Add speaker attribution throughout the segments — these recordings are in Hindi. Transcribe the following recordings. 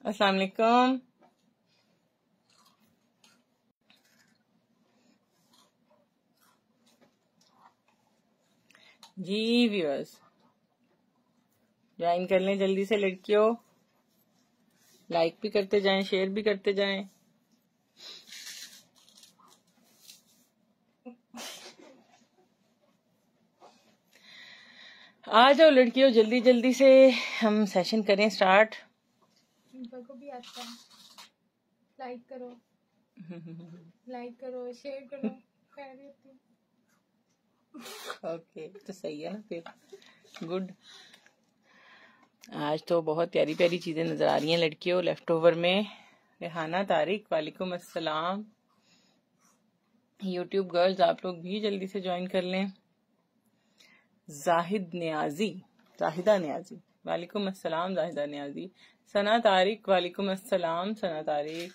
Speaker 1: अस्सलाम वालेकुम। जी व्यूअर्स ज्वाइन कर लें जल्दी से लड़कियों, लाइक भी करते जाएं, शेयर भी करते जाएं। आ जाओ लड़कियों, जल्दी जल्दी से हम सेशन करें स्टार्ट।
Speaker 2: को भी आता है, लाइक करो लाइक करो, शेयर करो।
Speaker 1: ओके तो सही है ना फिर, गुड। आज तो बहुत प्यारी प्यारी चीजें नजर आ रही हैं लड़कियों। लेफ्ट ओवर में रेहाना तारिक, वालेकुम अस्सलाम। यूट्यूब गर्ल्स आप लोग भी जल्दी से ज्वाइन कर लें। जाहिदा न्याजी, वालेकुम अस्सलाम जाहिदा न्याजी। सना तारिक, वालेकुम अस्सलाम Sana Tariq.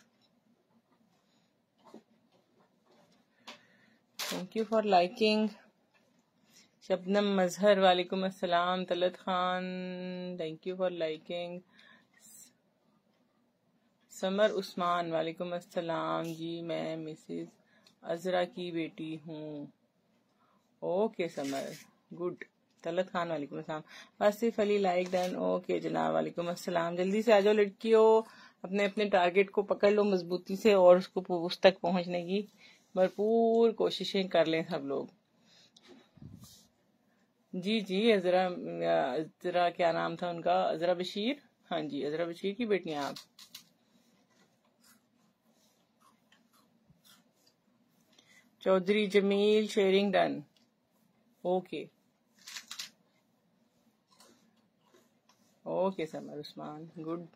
Speaker 1: Thank you for liking. Shabnam Mazhar, वालेकुम अस्सलाम। Talat Khan, thank you for liking. Samar Usman, वालेकुम अस्सलाम। जी मैं मिसेस अजरा की बेटी हूँ। Okay Samar, good. तलत खान, वालेकुम अस्सलाम। Asif Ali, like done. Okay जनाब, वालेकुम अस्सलाम। जल्दी से आ जाओ लड़कियों, अपने अपने टारगेट को पकड़ लो मजबूती से और उसको उस तक पहुंचने की भरपूर कोशिशें कर लें सब लोग। जी जी अजरा क्या नाम था उनका? अजरा बशीर। हाँ जी, अजरा बशीर की बेटी हैं आप। Chaudhry Jameel, sharing done. Okay okay Samar Usman, good.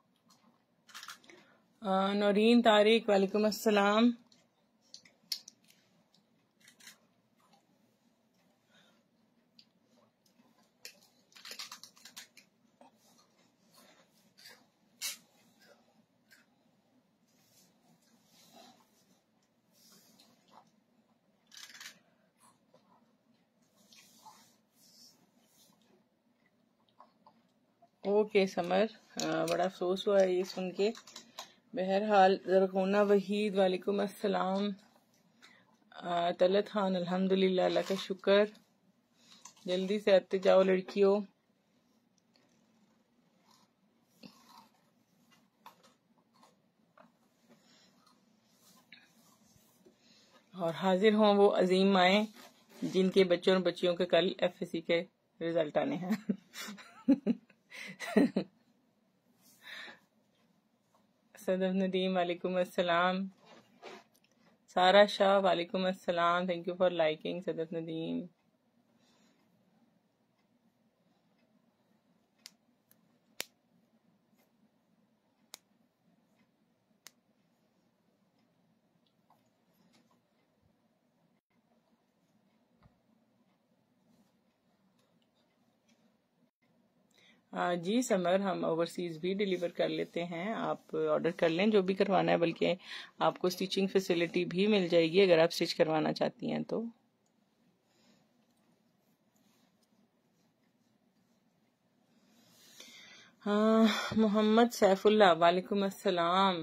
Speaker 1: Naureen Tariq, वालेकुम अस्सलाम। ओके समर, बड़ा अफसोस हुआ है ये सुन के। बहरहाल जरखोना वहीद, वालेकुम अस्सलाम। तलत खान, अल्हम्दुलिल्लाह, अल्लाह का शुक्र। जल्दी से आते जाओ लड़कियों। और हाजिर हों वो अजीम माएँ जिनके बच्चों और बच्चियों के कल एफएससी के रिजल्ट आने हैं। सदफ नदीम, वालेकुम अस्सलाम। सारा शाह, वालेकुम अस्सलाम। Thank you for liking Sadaf Nadeem. जी समर, हम ओवरसीज भी डिलीवर कर लेते हैं, आप ऑर्डर कर लें जो भी करवाना है। बल्कि आपको स्टिचिंग फैसिलिटी भी मिल जाएगी अगर आप स्टिच करवाना चाहती हैं तो। हाँ, मोहम्मद सैफुल्ला, वालेकुम अस्सलाम।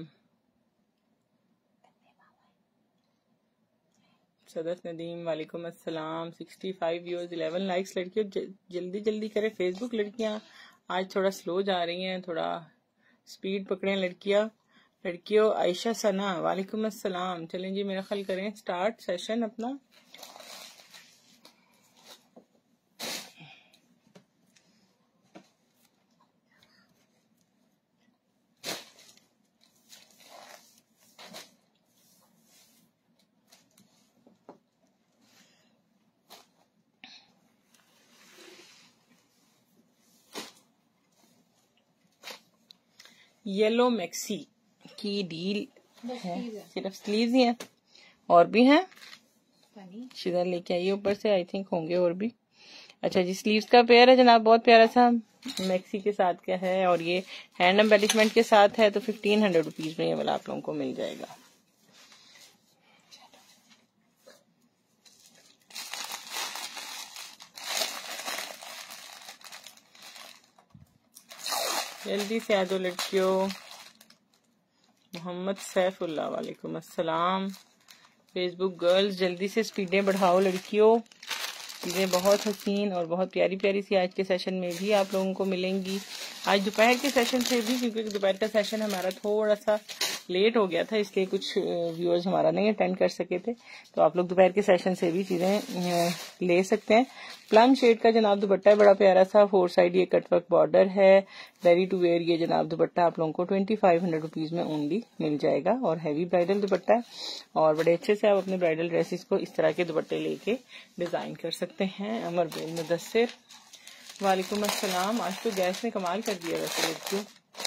Speaker 1: सदत नदीम, वालेकुम अस्सलाम। 65 व्यूअर्स, 11 लाइक्स। लड़कियों जल्दी जल्दी करें। फेसबुक लड़कियां आज थोड़ा स्लो जा रही हैं, थोड़ा स्पीड पकड़ें लड़कियों। आयशा सना, वालेकुम अस्सलाम। चलें जी, मेरा ख्याल करें स्टार्ट सेशन अपना। येलो मैक्सी की डील है, सिर्फ स्लीव्स ही हैं और भी हैं। शिदा लेके आइए ऊपर से, आई थिंक होंगे और भी। अच्छा जी, स्लीव्स का पेयर है जनाब, बहुत प्यारा सा मैक्सी के साथ क्या है, और ये हैंड एम्बेलिशमेंट के साथ है, तो 1500 रुपीज में ये वाला आप लोगों को मिल जाएगा। जल्दी से आ जाओ लड़कियों। मोहम्मद सैफुल्लाह वालेकुम अस्सलाम। फेसबुक गर्ल्स जल्दी से स्पीडें बढ़ाओ लड़कियों, चीज़ें बहुत हसीन और बहुत प्यारी प्यारी सी आज के सेशन में भी आप लोगों को मिलेंगी। आज दोपहर के सेशन से भी, क्योंकि दोपहर का सेशन हमारा थोड़ा सा लेट हो गया था, इसलिए कुछ व्यूअर्स हमारा नहीं अटेंड कर सके थे, तो आप लोग दोपहर के सेशन से भी चीज़ें ले सकते हैं। प्लम शेड का जनाब दुपट्टा है, बड़ा प्यारा सा 4 साइड ये कटवर्क बॉर्डर है, रेडी टू वेयर। ये जनाब दुपट्टा आप लोगों को 2500 रुपीज में ओनली मिल जाएगा और हैवी ब्राइडल दुपट्टा है और बड़े अच्छे से आप अपने ब्राइडल ड्रेसेस को इस तरह के दुपट्टे लेके डिजाइन कर सकते हैं। अमर बिन मुदस्सिर वालेकुम अस्सलाम। आज तो गैस ने कमाल कर दिया वैसे क्यों।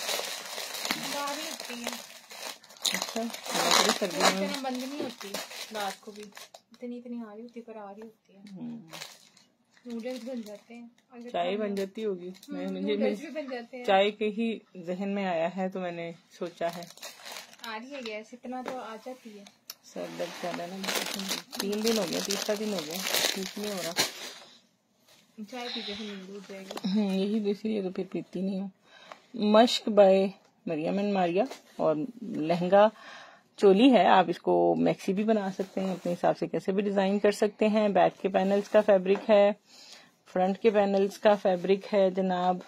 Speaker 1: अच्छा, सर्दियों में
Speaker 2: बंद नहीं होती, रात को भी इतनी आ रही होती पर आ रही होती है। नूडल्स बन जाते हैं,
Speaker 1: चाय बन जाती होगी।
Speaker 2: मुझे
Speaker 1: चाय के ही जहन में आया है तो मैंने सोचा है।
Speaker 2: आ रही है गैस, इतना तो आ जाती है।
Speaker 1: सर दर्द ज्यादा ना, 3 दिन हो गया, तीसरा दिन हो गया, ठीक नहीं हो रहा।
Speaker 2: चाय पीते से नींद उठ जाएगी।
Speaker 1: यही इसीलिए तो फिर पीती नहीं हूँ। मश्क बाय मरियम एंड मारिया और लहंगा चोली है, आप इसको मैक्सी भी बना सकते हैं, अपने हिसाब से कैसे भी डिजाइन कर सकते हैं। बैक के पैनल्स का फैब्रिक है, फ्रंट के पैनल्स का फैब्रिक है जनाब,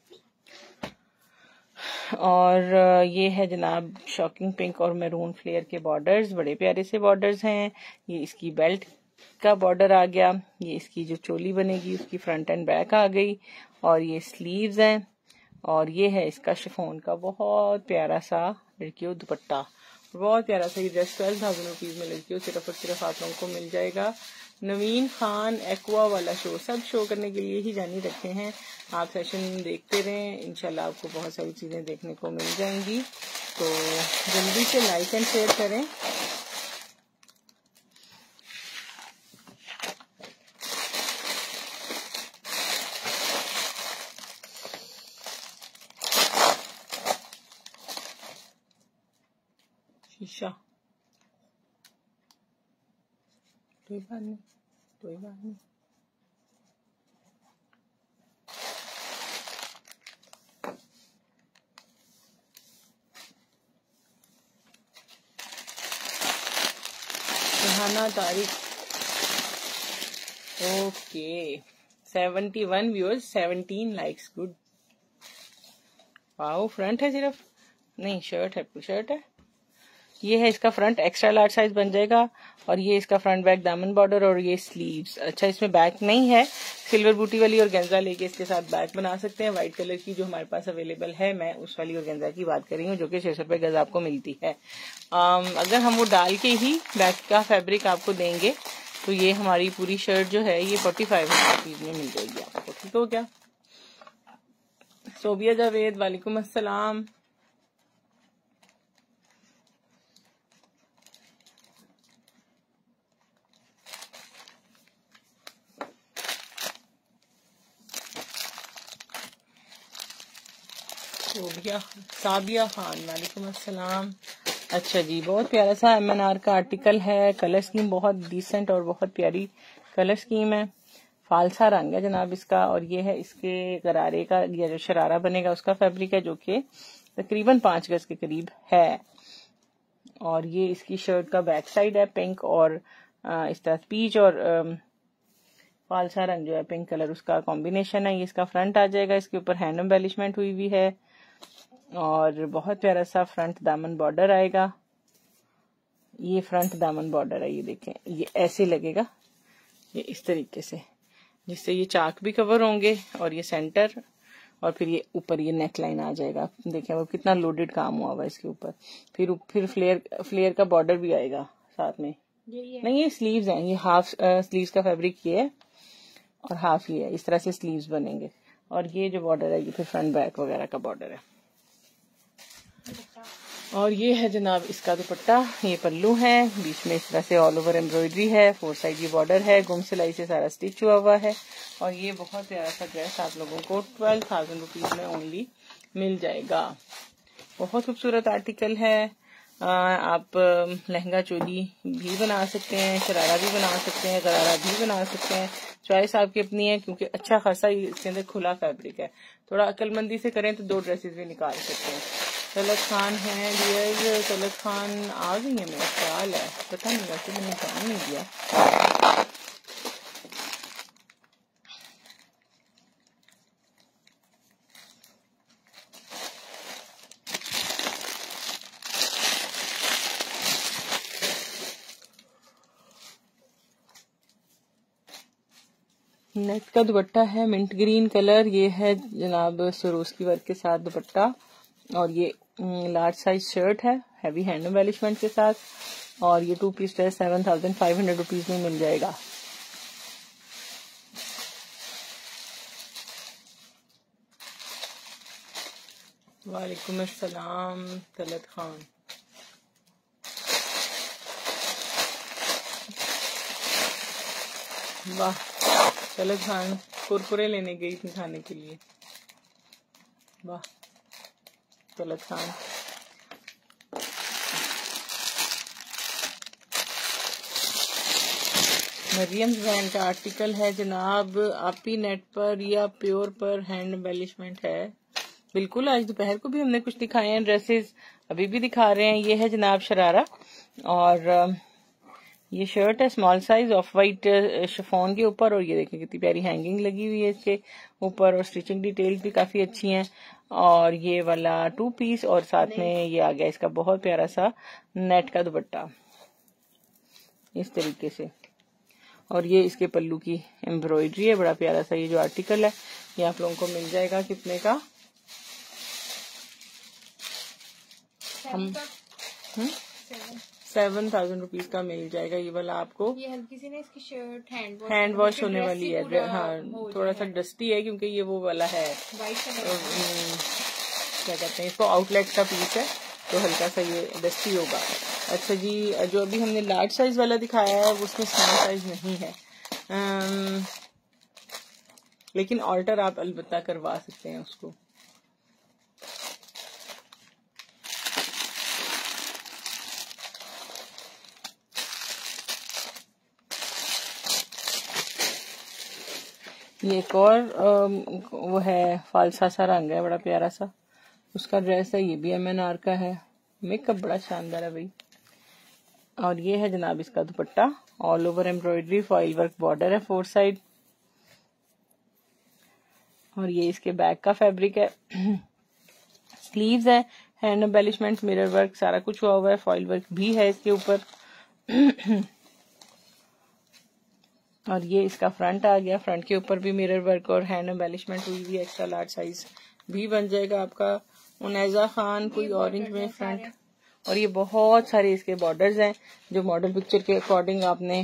Speaker 1: और ये है जनाब शॉकिंग पिंक और मैरून फ्लेयर के बॉर्डर्स, बड़े प्यारे से बॉर्डर्स हैं। ये इसकी बेल्ट का बॉर्डर आ गया, ये इसकी जो चोली बनेगी उसकी फ्रंट एंड बैक आ गई, और ये स्लीव्स हैं, और ये है इसका शिफॉन का बहुत प्यारा सा लड़कियों दुपट्टा, बहुत प्यारा सा। ये ड्रेस 12,000 रुपीज में लड़कियों सिर्फ और सिर्फ आप लोगों को मिल जाएगा। नवीन खान एक्वा वाला शो, सब शो करने के लिए ही जानी रखे हैं। आप सेशन देखते रहें, इंशाल्लाह आपको बहुत सारी चीजें देखने को मिल जाएंगी। तो जल्दी से लाइक एंड शेयर करें। शीशा कोई बात नहीं, कोई बात नहीं। Suhana Tariq, okay 71 viewers, 17 likes, good. Wow, front है सिर्फ, नहीं शर्ट है, शर्ट है। ये है इसका फ्रंट, एक्स्ट्रा लार्ज साइज बन जाएगा, और ये इसका फ्रंट बैक दामन बॉर्डर, और ये स्लीव्स। अच्छा, इसमें बैक नहीं है, सिल्वर बूटी वाली ऑर्गेन्जा लेके इसके साथ बैक बना सकते हैं। व्हाइट कलर की जो हमारे पास अवेलेबल है, मैं उस वाली ऑर्गेन्जा की बात कर रही हूँ जो कि 600 रुपए गज आपको मिलती है। अगर हम वो डाल के ही बैक का फैब्रिक आपको देंगे तो ये हमारी पूरी शर्ट जो है ये 4500 रुपीज में मिल जाएगी आपको। ठीक हो गया। सोबिया जावेद वालेकुम अस्सलाम। साबिया खान वालेकुम अस्सलाम। अच्छा जी, बहुत प्यारा सा MNR का आर्टिकल है, कलर स्कीम बहुत डिसेंट और बहुत प्यारी कलर स्कीम है। फालसा रंग है जनाब इसका, और ये है इसके गरारे का, ये जो शरारा बनेगा उसका फैब्रिक है, जो कि तकरीबन 5 गज के करीब है। और ये इसकी शर्ट का बैक साइड है, पिंक और इस तरह पीच और फालसा रंग जो है पिंक कलर, उसका कॉम्बिनेशन है। ये इसका फ्रंट आ जाएगा, इसके ऊपर हैंड एम्बेलिशमेंट हुई हुई है, और बहुत प्यारा सा फ्रंट दामन बॉर्डर आएगा। ये फ्रंट दामन बॉर्डर है, ये देखें, ये ऐसे लगेगा, ये इस तरीके से, जिससे ये चाक भी कवर होंगे, और ये सेंटर, और फिर ये ऊपर ये नेक लाइन आ जाएगा। देखें वो कितना लोडेड काम हुआ हुआ है इसके ऊपर। फिर फ्लेयर का बॉर्डर भी आएगा साथ में। नहीं, ये स्लीव्स हैं, ये हाफ स्लीव्स का फैब्रिक ये है और हाफ ये है, इस तरह से स्लीव्स बनेंगे। और ये जो बॉर्डर है ये फिर फ्रंट बैक वगैरह का बॉर्डर है। और ये है जनाब इसका दुपट्टा, ये पल्लू है, बीच में इस तरह से ऑल ओवर एम्ब्रॉयडरी है, 4 साइड ये बॉर्डर है, गुम सिलाई से सारा स्टिच हुआ हुआ है। और ये बहुत प्यारा सा ड्रेस आप लोगों को 12,000 रुपीज में ओनली मिल जाएगा। बहुत खूबसूरत आर्टिकल है। आप लहंगा चोली भी बना सकते हैं, शरारा भी बना सकते हैं, गरारा भी बना सकते हैं, चॉइस आपकी अपनी है, क्योंकि अच्छा खासा इसके अंदर खुला फैब्रिक है। थोड़ा अक्लमंदी से करें तो 2 ड्रेसेस भी निकाल सकते हैं। तलत खान है डियर। तलत खान आ गई है, मेरा ख्याल है, पता नहीं, वैसे मैंने ध्यान नहीं दिया। नेट का दुपट्टा है मिंट ग्रीन कलर। ये है जनाब सरोस्की वर्क के साथ दुपट्टा, और ये लार्ज साइज शर्ट है हैवी हैंड एम्बेलिशमेंट के साथ, और ये 2 पीस ड्रेस 7500 रुपीज में मिल जाएगा। वालेकुम अस्सलाम तलत खान। वाह, तलत खान कुरकुरे लेने गई थी खाने के लिए। वाह तलत खान। मरियम ब्रांड का आर्टिकल है जनाब, आपी नेट पर या प्योर पर हैंड एम्बेलिशमेंट है। बिल्कुल, आज दोपहर को भी हमने कुछ दिखाए हैं ड्रेसेस, अभी भी दिखा रहे हैं। ये है जनाब शरारा, और ये शर्ट है small size off white chiffon के ऊपर, और ये देखें कितनी प्यारी हैंगिंग लगी हुई है इसके ऊपर, और स्टिचिंग डिटेल्स भी काफी अच्छी हैं। और ये वाला 2 पीस, और साथ में ये आ गया इसका बहुत प्यारा सा नेट का दुपट्टा इस तरीके से, और ये इसके पल्लू की एम्ब्रॉयडरी है। बड़ा प्यारा सा ये जो आर्टिकल है ये आप लोगों को मिल जाएगा कितने का? हम 7000 रुपीज का मिल जाएगा ये वाला आपको।
Speaker 2: ये हल्की सी ना इसकी शर्ट
Speaker 1: हैंड वॉश होने वाली है। हाँ, थोड़ा सा डस्टी है क्योंकि ये वो वाला है
Speaker 2: वाइट कलर,
Speaker 1: क्या कहते हैं इसको, आउटलेट का पीस है, तो हल्का सा ये डस्टी होगा। अच्छा जी, जो अभी हमने लार्ज साइज वाला दिखाया है उसमें स्मॉल साइज नहीं है, लेकिन ऑल्टर आप अलबत्ता करवा सकते हैं उसको। ये एक और वो है फालसा सा रंग है, बड़ा प्यारा सा उसका ड्रेस है। ये भी MNR का है, मेकअप बड़ा शानदार है भाई। और ये है जनाब इसका dupatta, all over embroidery, foil work border है 4 साइड, और ये इसके बैक का फैब्रिक है। स्लीव्स है, हैंड एम्बेलिशमेंट, मिरर वर्क सारा कुछ हुआ हुआ है, फॉइल वर्क भी है इसके ऊपर। और ये इसका फ्रंट आ गया, फ्रंट के ऊपर भी मिरर वर्क और हैंड एम्बेलिशमेंट हुई हुई है। एक्स्ट्रा लार्ज साइज भी बन जाएगा आपका। उनैजा खान कोई ऑरेंज में फ्रंट, और ये बहुत सारे इसके बॉर्डर्स हैं जो मॉडल पिक्चर के अकॉर्डिंग आपने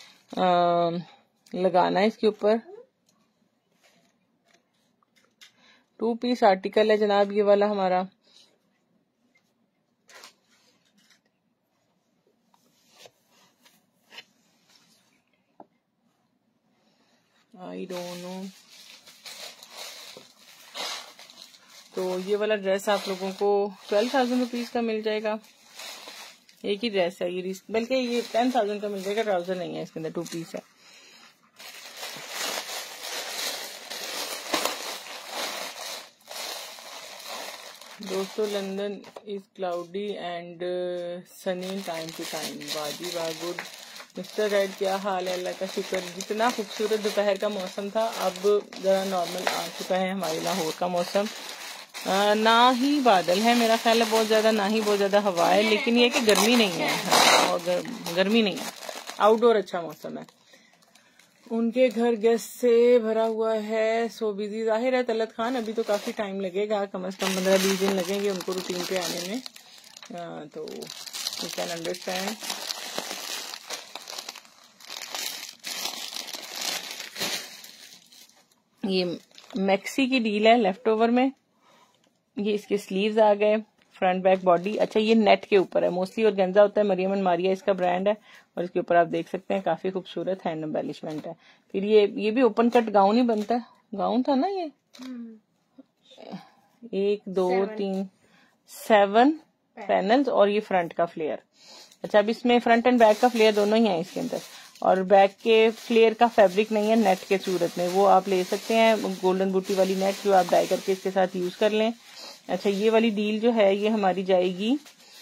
Speaker 1: लगाना है इसके ऊपर। 2 पीस आर्टिकल है जनाब ये वाला हमारा। आई डोंट नो, तो ये वाला ड्रेस आप लोगों को 12,000 रुपीज का मिल जाएगा। एक ही ड्रेस है ये, बल्कि ये 10,000 का मिल जाएगा, ट्राउजर नहीं है इसके अंदर, 2 पीस है। दोस्तों London is cloudy and sunny time to time. वाजी वाह, गुड। मिस्टर रेड क्या हाल है? अल्लाह का शुक्र। जितना खूबसूरत दोपहर का मौसम था अब जरा नॉर्मल आ चुका है हमारे लाहौर का मौसम। ना ही बादल है मेरा ख्याल है बहुत ज्यादा, ना ही बहुत ज्यादा हवा है, लेकिन ये कि गर्मी नहीं है, और गर्मी नहीं है, आउटडोर अच्छा मौसम है। उनके घर गेस्ट से भरा हुआ है, सो बिजी। जाहिर है तलत खान अभी तो काफी टाइम लगेगा, कम से कम 15-20 दिन लगेंगे उनको रूटीन पे आने में, तो यू कैन अंडरस्टैंड। ये मैक्सी की डील है लेफ्ट ओवर में। ये इसके स्लीव्स आ गए, फ्रंट बैक बॉडी। अच्छा ये नेट के ऊपर है, मोस्टली ऑर्गेन्जा होता है, मरियम एंड मारिया इसका ब्रांड है, और इसके ऊपर आप देख सकते हैं काफी खूबसूरत हैंड एम्बेलिशमेंट है। फिर ये भी ओपन कट गाउन ही बनता है, गाउन था ना ये। 1 2 3 7 पैनल्स, और ये फ्रंट का फ्लेयर। अच्छा अब इसमें फ्रंट एंड बैक का फ्लेयर दोनों ही है इसके अंदर, और बैक के फ्लेयर का फैब्रिक नहीं है नेट के सूरत में, वो आप ले सकते हैं गोल्डन बूटी वाली नेट जो आप डाई करके इसके साथ यूज कर लें। अच्छा, ये वाली डील जो है ये हमारी जाएगी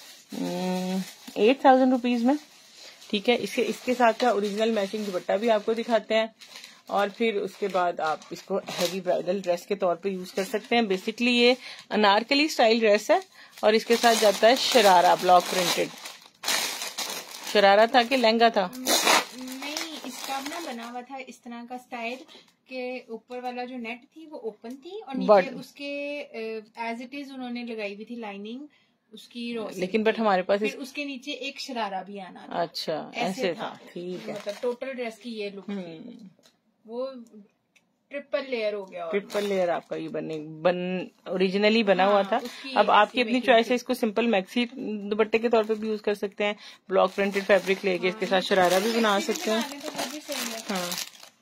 Speaker 1: 8,000 रुपीज में। ठीक है, इसके साथ का ओरिजिनल मैचिंग दुपट्टा भी आपको दिखाते हैं, और फिर उसके बाद आप इसको हैवी ब्राइडल ड्रेस के तौर पे यूज कर सकते हैं। बेसिकली ये अनारकली स्टाइल ड्रेस है, और इसके साथ जाता है शरारा, ब्लॉक प्रिंटेड शरारा था कि लहंगा था?
Speaker 2: नहीं, इसका ना बना हुआ था इस तरह का स्टाइल के ऊपर वाला जो नेट थी वो ओपन थी, और नीचे उसके एज इट इज उन्होंने लगाई हुई थी लाइनिंग उसकी
Speaker 1: लेकिन बट हमारे पास
Speaker 2: फिर उसके नीचे एक शरारा भी आना था।
Speaker 1: अच्छा, ऐसे था। ठीक है,
Speaker 2: मतलब टोटल ड्रेस की ये लुक थी। वो ट्रिपल लेयर हो गया,
Speaker 1: ट्रिपल लेयर आपका ये ओरिजिनली बना हुआ था। अब आपकी अपनी चॉइस है, इसको सिंपल मैक्सी दुपट्टे के तौर पे भी यूज कर सकते हैं, ब्लॉक प्रिंटेड फैब्रिक लेके इसके साथ शरारा भी बना सकते हैं। हाँ,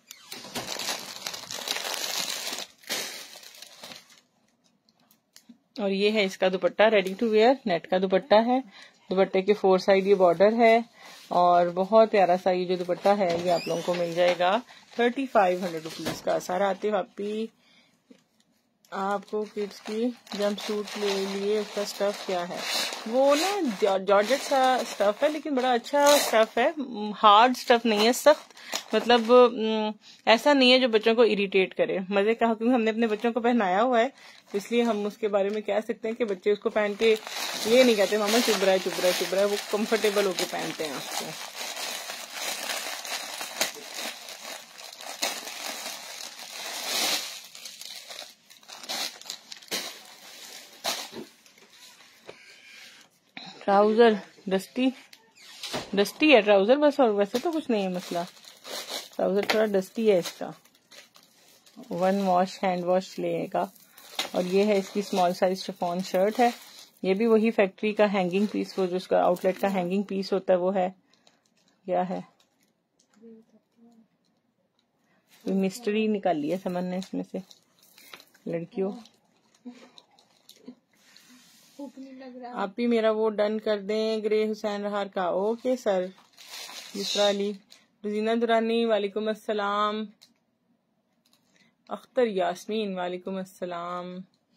Speaker 1: और ये है इसका dupatta, ready to wear net का दुपट्टा है। दुपट्टे के 4 साइड ये बॉर्डर है, और बहुत प्यारा सा ये जो दुपट्टा है ये आप लोगों को मिल जाएगा 3500 रुपीज का। सारा आते वापी आपको किड्स की जंप सूट ले लिए, उसका स्टफ क्या है? वो ना जॉर्जेट सा स्टफ है, लेकिन बड़ा अच्छा स्टफ है, हार्ड स्टफ नहीं है, सख्त, मतलब ऐसा नहीं है जो बच्चों को इरिटेट करे। मजे का, क्योंकि हमने अपने बच्चों को पहनाया हुआ है, तो इसलिए हम उसके बारे में कह सकते हैं कि बच्चे उसको पहन के ये नहीं कहते मामा चुभ रहा है चुभ रहा है चुभ रहा है, वो कंफर्टेबल होके पहनते हैं उसको। ट्राउजर डस्टी है ट्राउजर बस, और वैसे तो कुछ नहीं है मसला। ट्राउजर थोड़ा डस्टी है इसका, 1 वॉश हैंड वॉश लेगा। और ये है इसकी स्मॉल साइज शिफॉन शर्ट है, ये भी वही फैक्ट्री का हैंगिंग पीस, वो जो उसका आउटलेट का हैंगिंग पीस होता है वो है। क्या है, मिस्ट्री निकाली है समन ने इसमें से। लड़कियों आप भी मेरा वो डन कर दें, ग्रे हुसैन रहार का। Okay sir. दूसरा अली रुजीना दुरानी वालेकुम अस्सलाम। अख्तर यास्मीन वालेकुम अस्सलाम।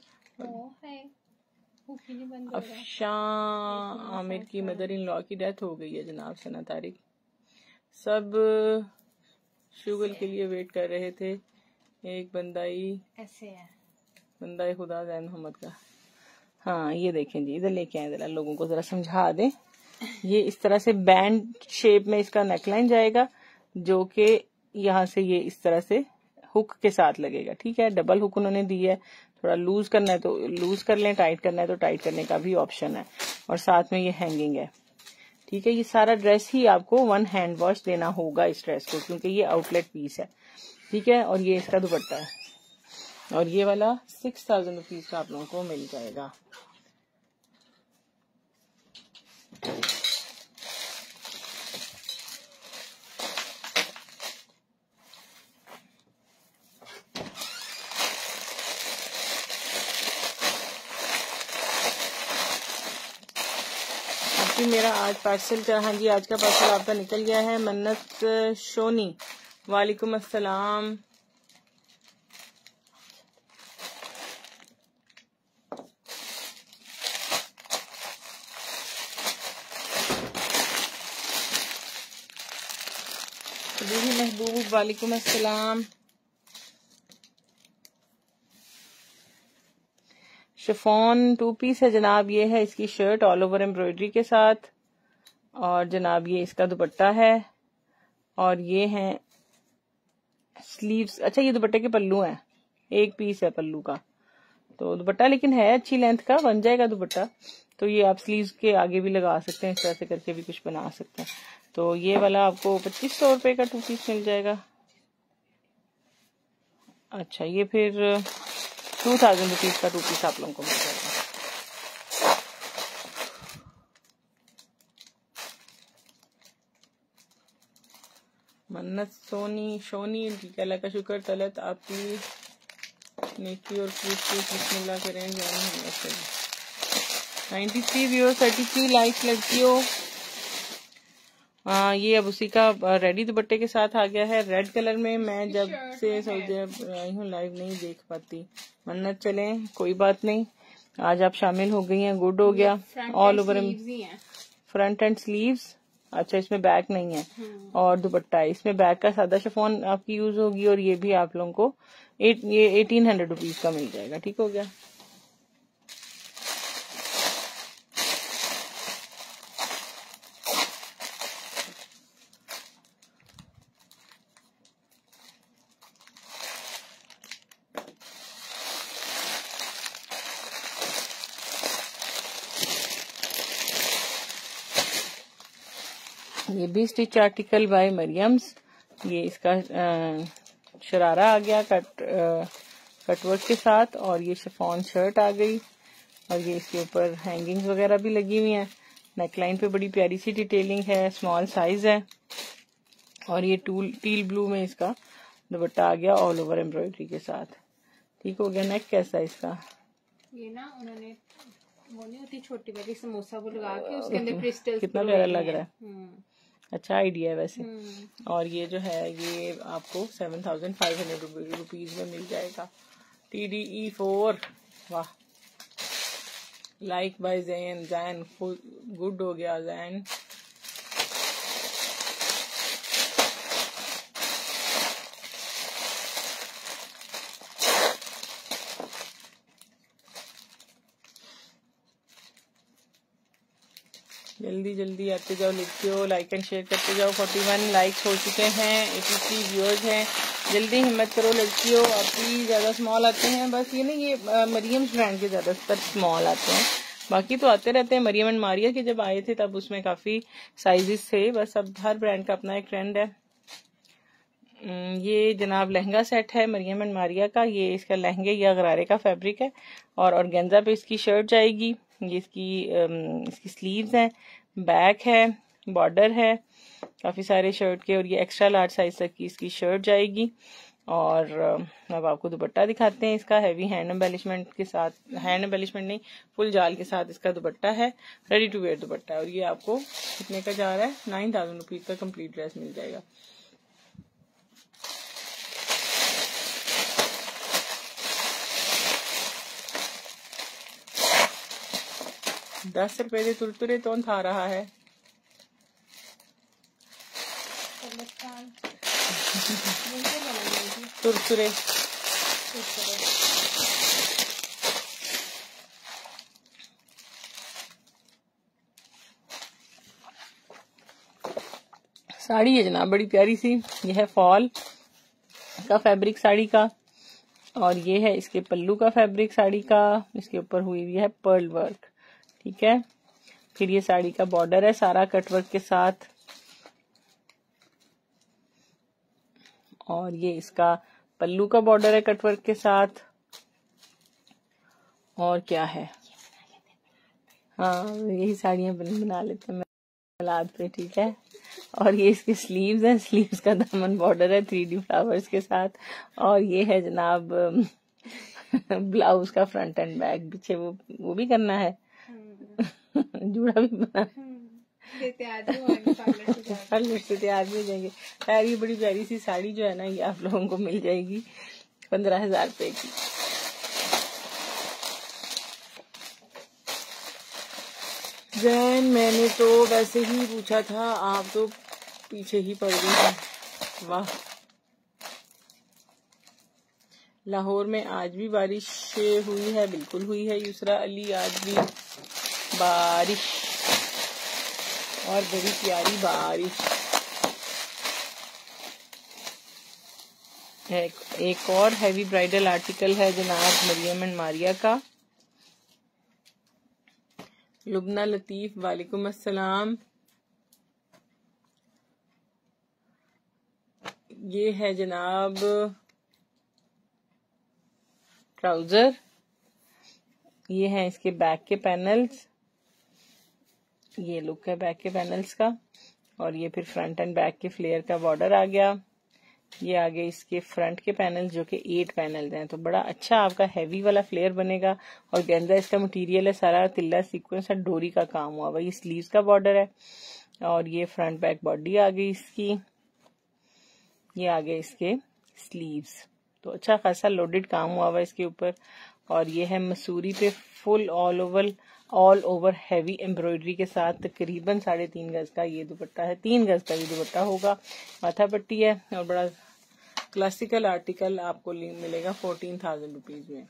Speaker 1: अफशान आमिर की मदर इन लॉ की डेथ हो गई है जनाब, सना तारिक। सब शुगल के लिए वेट कर रहे थे, एक बंदाई
Speaker 2: ऐसे है,
Speaker 1: बंदाई खुदा जैन मोहम्मद का। हाँ ये देखें जी, इधर लेके आए, जरा लोगों को जरा समझा दें। ये इस तरह से बैंड शेप में इसका नेकलाइन जाएगा, जो कि यहाँ से ये इस तरह से हुक के साथ लगेगा। ठीक है, डबल हुक उन्होंने दी है, थोड़ा लूज करना है तो लूज कर लें, टाइट करना है तो टाइट करने का भी ऑप्शन है, और साथ में ये हैंगिंग है। ठीक है, ये सारा ड्रेस ही आपको 1 हैंड वॉश देना होगा इस ड्रेस को, क्योंकि ये आउटलेट पीस है। ठीक है, और ये इसका दुपट्टा है, और ये वाला 6,000 रुपीज का आप लोगों को मिल जाएगा। मेरा आज पार्सल का, हाँ जी आज का पार्सल आपका निकल गया है। मन्नत शोनी वालेकुम अस्सलाम। महबूब वालेकुम अस्सलाम। शिफॉन 2 पीस है जनाब, ये है इसकी शर्ट ऑल ओवर एम्ब्रॉयडरी के साथ, और जनाब ये इसका दुपट्टा है, और ये है स्लीव्स। अच्छा ये दुपट्टे के पल्लू हैं, 1 पीस है पल्लू का, तो दुपट्टा लेकिन है अच्छी लेंथ का, बन जाएगा दुपट्टा। तो ये आप स्लीव्स के आगे भी लगा सकते हैं, इस तरह से करके भी कुछ बना सकते हैं। तो ये वाला आपको 2500 रुपए का 2 पीस मिल जाएगा। अच्छा ये फिर 2,000 रुपीज का 2 पीस आप लोगों को मिल जाएगा। मन्नत शोनी अल्लाह का शुक्र तलत आपकी नेकी और बिस्मिल्लाह करें। 93 व्यूअर्स, 33 लाइक्स लड़कियों। ये अब उसी का रेडी दुपट्टे के साथ आ गया है, रेड कलर में। मैं जब से सऊदी आई हूँ लाइव नहीं देख पाती। मन्नत चलें कोई बात नहीं, आज आप शामिल हो गई हैं, गुड हो गया। All over front and sleeves. अच्छा, इसमें बैक नहीं है। और दुपट्टा है, इसमें बैक का सादा शिफॉन आपकी यूज होगी और ये भी आप लोगों को ये 1800 रुपीज का मिल जाएगा। ठीक हो गया। ये भी स्टिच आर्टिकल बाय मरियम्स। ये इसका शरारा आ गया कटवर्क के साथ और ये शिफॉन शर्ट आ गई और ये इसके ऊपर हैंगिंग्स वगैरह भी लगी हुई हैं। नेकलाइन पे बड़ी प्यारी सी डिटेलिंग है, स्मॉल साइज है और ये टील ब्लू में इसका दुपट्टा आ गया ऑल ओवर एम्ब्रॉयडरी के साथ। ठीक हो गया। नेक कैसा है इसका?
Speaker 2: ये ना उन्होंने वो नहीं होती छोटी वाली समोसा वो लगा के उसके अंदर क्रिस्टल,
Speaker 1: कितना प्यारा लग रहा है। अच्छा आइडिया है वैसे। और ये जो है ये आपको 7500 रुपीज में मिल जाएगा। TDE4। वाह, लाइक बाय जैन गुड हो गया जैन। जल्दी जल्दी आते जाओ, लिखते हो, लाइक एंड शेयर करते जाओ। 41 लाइक्स हो चुके हैं, 83 व्यूअर्स हैं। जल्दी हिम्मत करो लड़कियों, आपकी ज्यादा स्मॉल आते हैं। बस ये ना ये मरियम्स ब्रांड के ज्यादातर स्मॉल आते हैं, बाकी तो आते रहते हैं। मरियम एंड मारिया के जब आए थे तब उसमें काफी साइजेस थे। बस अब हर ब्रांड का अपना एक ट्रेंड है। ये जनाब लहंगा सेट है मरियम एंड मारिया का। ये इसका लहंगे या गरारे का फैब्रिक है और ऑर्गेन्जा पे इसकी शर्ट जाएगी। ये इसकी स्लीव्स हैं, बैक है, बॉर्डर है काफी सारे शर्ट के और ये एक्स्ट्रा लार्ज साइज तक की इसकी शर्ट जाएगी। और अब आपको दुपट्टा दिखाते हैं इसका। हैवी हैंड एम्बेलिशमेंट के साथ, हैंड एम्बेलिशमेंट नहीं फुल जाल के साथ इसका दुपट्टा है। रेडी टू वेयर दुपट्टा है और ये आपको कितने का जा रहा है? 9000 रुपीज का कंप्लीट ड्रेस मिल जाएगा। ₹10 ਦੇ तुरतुरे कौन खा रहा है? तुरतुरे साड़ी है जनाब बड़ी प्यारी सी। यह है फॉल का फैब्रिक साड़ी का और ये है इसके पल्लू का फैब्रिक साड़ी का। इसके ऊपर हुई हुई है पर्ल वर्क। ठीक है। फिर ये साड़ी का बॉर्डर है सारा कटवर्क के साथ और ये इसका पल्लू का बॉर्डर है कटवर्क के साथ। और क्या है, हाँ यही साड़ियां बना लेते हैं मिलाद पे। ठीक है। और ये इसके स्लीव्स हैं, स्लीव्स का दामन बॉर्डर है 3D फ्लावर्स के साथ। और ये है जनाब ब्लाउज का फ्रंट एंड बैक। पीछे वो भी करना है जूड़ा भी बना पार्लर से तैयार भी हो जाएंगे यार। ये बड़ी प्यारी सी साड़ी जो है ना ये आप लोगों को मिल जाएगी 15,000 रुपए की। जैन मैंने तो वैसे ही पूछा था, आप तो पीछे ही पड़ गई हैं। वाह, लाहौर में आज भी बारिश हुई है? बिल्कुल हुई है युसरा अली, आज भी बारिश और बड़ी प्यारी बारिश। एक और हैवी ब्राइडल आर्टिकल है जनाब मरियम एंड मारिया का। लुबना लतीफ वालेकुम अस्सलाम। ये है जनाब ट्राउजर। ये है इसके बैक के पैनल्स। ये लुक है बैक के पैनल्स का और ये फिर फ्रंट एंड बैक के फ्लेयर का बॉर्डर आ गया। ये आगे इसके फ्रंट के पैनल्स जो कि 8 पैनल्स हैं, तो बड़ा अच्छा आपका हैवी वाला फ्लेयर बनेगा। और गेंजा इसका मटेरियल है सारा तिल्ला सीक्वेंस है, डोरी का काम हुआ भाई। स्लीव्स का बॉर्डर है और ये फ्रंट बैक बॉडी आ गई इसकी। ये आगे इसके स्लीव्स, तो अच्छा खासा लोडेड काम हुआ हुआ इसके ऊपर। और ये है मसूरी पे full all over heavy embroidery के साथ तकरीबन 3.5 गज का ये दुपट्टा है, 3 गज का ये दुपट्टा होगा। माथा पट्टी है और बड़ा क्लासिकल आर्टिकल आपको मिलेगा 14,000 रुपीज में।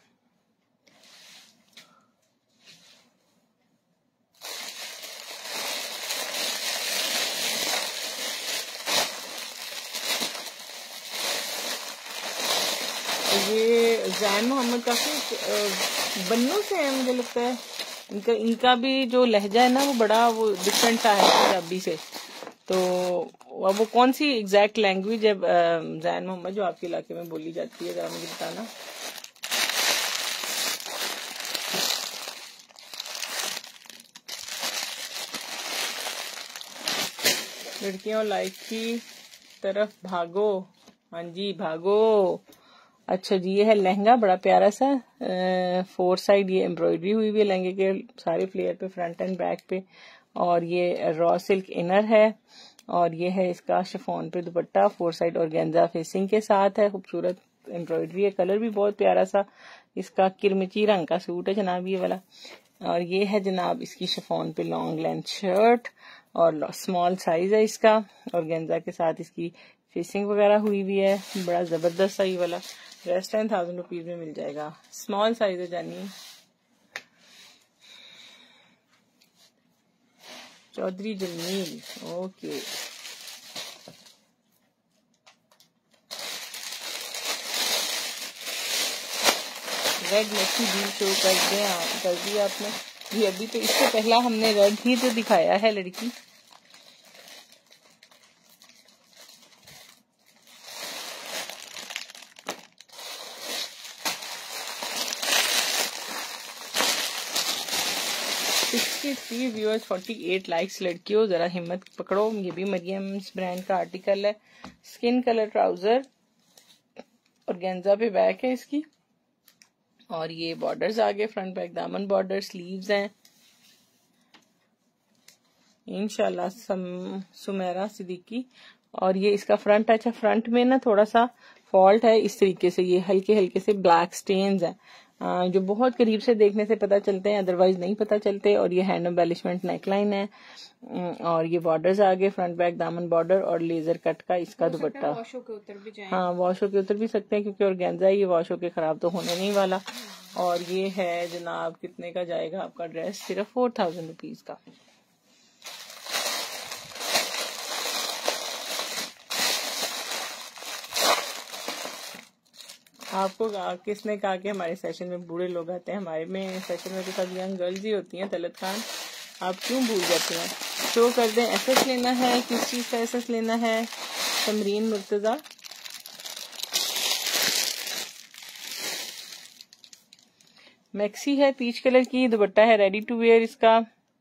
Speaker 1: ये जैन मोहम्मद काफी बन्नू से है मुझे लगता है, इनका भी जो लहजा है ना वो बड़ा वो डिफरेंट सा है पंजाबी से। तो अब वो कौन सी एग्जैक्ट लैंग्वेज है जैन मोहम्मद जो आपके इलाके में बोली जाती है, जरा मुझे बताना। लड़कियों लाइक की तरफ भागो, हाँ जी भागो। अच्छा जी, ये है लहंगा, बड़ा प्यारा सा 4 साइड ये एम्ब्रॉयडरी हुई हुई है लहंगे के सारे फ्लेयर पे, फ्रंट एंड बैक पे। और ये रॉ सिल्क इनर है और ये है इसका शिफॉन पे दुपट्टा, 4 साइड ऑर्गेन्जा फेसिंग के साथ है, खूबसूरत एम्ब्रॉयडरी है, कलर भी बहुत प्यारा सा इसका किरमिची रंग का सूट है जनाब ये वाला। और ये है जनाब इसकी शिफॉन पे लॉन्ग लेंथ शर्ट और स्मॉल साइज है इसका, ऑर्गेन्जा के साथ इसकी फेसिंग वगैरह हुई हुई है, बड़ा जबरदस्त सा ये वाला ड्रेस 10,000 रुपीज में मिल जाएगा, स्मॉल साइज है जानिए। Chaudhry Jameel, okay. Red maxi deal show कर दिया आपने जी, अभी तो इससे पहला हमने रेड ही तो दिखाया है लड़की। Viewers 48 likes. लड़कियों जरा हिम्मत पकड़ो, ये भी मरियम्स ब्रांड का आर्टिकल है, स्किन कलर ट्राउजर ऑर्गेन्जा पे बैक है इसकी, और ये बॉर्डर्स आगे फ्रंट बैक दामन बॉर्डर, स्लीव्स हैं इंशाल्लाह सुमेरा सिद्दीकी। और ये इसका फ्रंट, अच्छा फ्रंट में ना थोड़ा सा फॉल्ट है इस तरीके से, ये हल्के हल्के से ब्लैक स्टेन्स हैं जो बहुत करीब से देखने से पता चलते हैं, अदरवाइज नहीं पता चलते। और ये हैंड एम्बेलिशमेंट नेकलाइन है और ये बॉर्डर्स आगे फ्रंट बैक दामन बॉर्डर और लेजर कट का इसका दुपट्टा।
Speaker 2: वॉश होके उतर भी जाए,
Speaker 1: हाँ वॉश होके उतर भी सकते हैं क्योंकि ऑर्गेन्जा ये वॉश होके खराब तो होने नहीं वाला। और ये है जनाब कितने का जाएगा आपका ड्रेस, सिर्फ 4,000 रुपीज का। आपको किसने कहा कि हमारे सेशन में बूढ़े लोग आते हैं? हमारे में सेशन में तो सब यंग गर्ल्स ही होती हैं। तलत खान आप क्यों भूल जाते हैं? शो कर दें, एसएस लेना है, किस चीज का एसएस लेना है? तमरीन मुर्तजा, मैक्सी है पीच कलर की, दुपट्टा है रेडी टू वेयर इसका।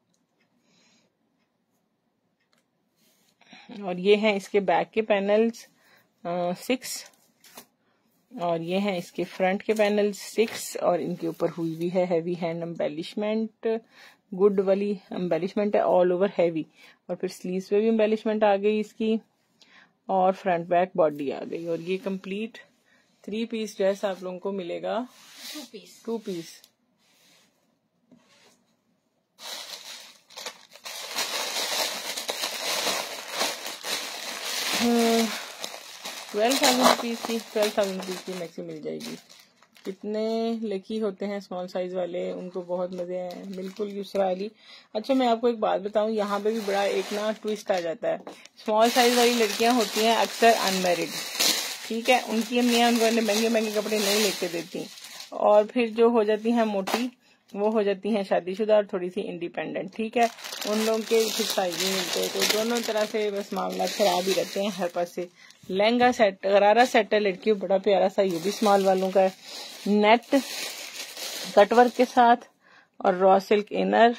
Speaker 1: और ये हैं इसके बैक के पैनल्स 6 और ये हैं इसके फ्रंट के पैनल 6 और इनके ऊपर हुई भी है हैवी हैंड एम्बेलिशमेंट, गुड वाली एम्बेलिशमेंट है ऑल ओवर हैवी। और फिर स्लीव्स पे भी एम्बेलिशमेंट आ गई इसकी और फ्रंट बैक बॉडी आ गई। और ये कंप्लीट 3 पीस ड्रेस आप लोगों को मिलेगा, 2 पीस। हाँ, 12,000 रुपीज की, 12,000 रुपीज की मैक्सी मिल जाएगी। कितने लकी होते हैं स्मॉल साइज वाले, उनको बहुत मजे हैं। बिल्कुल युसरा अली। अच्छा मैं आपको एक बात बताऊं, यहाँ पे भी बड़ा एक ना ट्विस्ट आ जाता है। स्मॉल साइज वाली लड़कियां होती हैं अक्सर अनमैरिड, ठीक है, उनकी अम्मियां उन्होंने महंगे महंगे कपड़े नहीं लेके देती, और फिर जो हो जाती हैं मोटी वो हो जाती हैं शादीशुदा और थोड़ी सी इंडिपेंडेंट, ठीक है, उन लोगों के फिर साइज नहीं मिलते। तो दोनों तरह से बस मामला खराब ही रहते हैं हर पास से। लहंगा सेट, गरारा सेट है लड़कियों, बड़ा प्यारा सा, ये भी स्मॉल वालों का है, नेट कटवर्क के साथ और रॉ सिल्क इनर।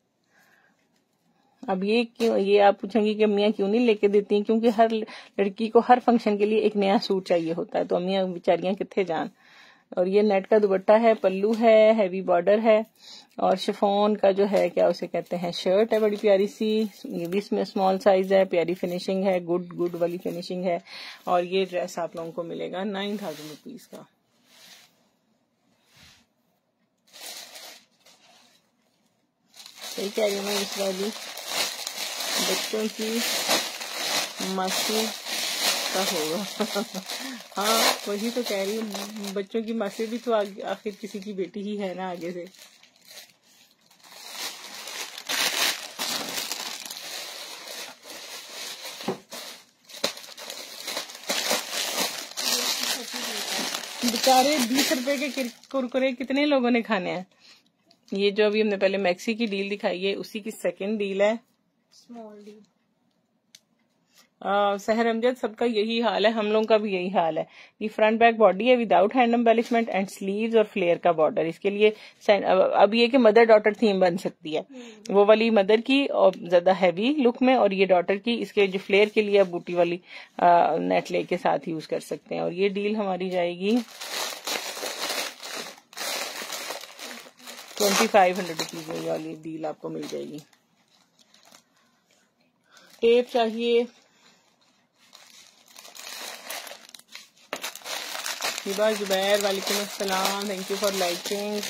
Speaker 1: अब ये क्यों, ये आप पूछेंगी कि अम्मियाँ क्यों नहीं लेके देती हैं? क्योंकि हर लड़की को हर फंक्शन के लिए एक नया सूट चाहिए होता है, तो अम्मियाँ बेचारियां कितने जान। और ये नेट का दुपट्टा है, पल्लू है, हैवी बॉर्डर है और शिफॉन का जो है क्या उसे कहते हैं शर्ट है, बड़ी प्यारी सी, ये भी इसमें स्मॉल साइज है, प्यारी फिनिशिंग है, गुड वाली फिनिशिंग है। और ये ड्रेस आप लोगों को मिलेगा 9,000 रुपीज का। सही कह रही हूँ मैं, इस वाली बच्चों की मासी का होगा। हाँ वही तो कह रही हूँ, बच्चों की मासी भी तो आखिर किसी की बेटी ही है ना आगे से। बेचारे 20 रुपए के कुरकुरे कितने लोगों ने खाने हैं। ये जो अभी हमने पहले मैक्सी की डील दिखाई है उसी की सेकंड डील है,
Speaker 2: स्मॉल डील।
Speaker 1: सहर अमजद सबका यही हाल है, हम लोगों का भी यही हाल है। ये फ्रंट बैक बॉडी है without hand embellishment and sleeves और फ्लेयर का बॉर्डर। इसके लिए अब ये कि मदर डॉटर थीम बन सकती है, वो वाली मदर की और ज्यादा हैवी लुक में, और ये डॉटर की। इसके जो फ्लेयर के लिए आप बूटी वाली नेट ले के साथ यूज कर सकते हैं। और ये डील हमारी जाएगी 2500 रुपीज में, वाली डील आपको मिल जाएगी। टेप चाहिए, हिबा जुबैर वालेकुम अस्सलाम, थैंक यू फॉर लाइकिंग।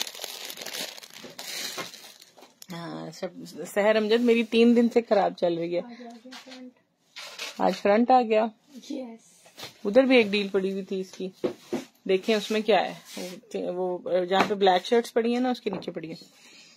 Speaker 1: हाँ सहर अमजद मेरी 3 दिन से खराब चल रही है। आज फ्रंट आ गया।
Speaker 2: yes.
Speaker 1: उधर भी एक डील पड़ी हुई थी इसकी, देखें उसमें क्या है। वो जहाँ पे ब्लैक शर्ट्स पड़ी है ना उसके नीचे पड़ी है।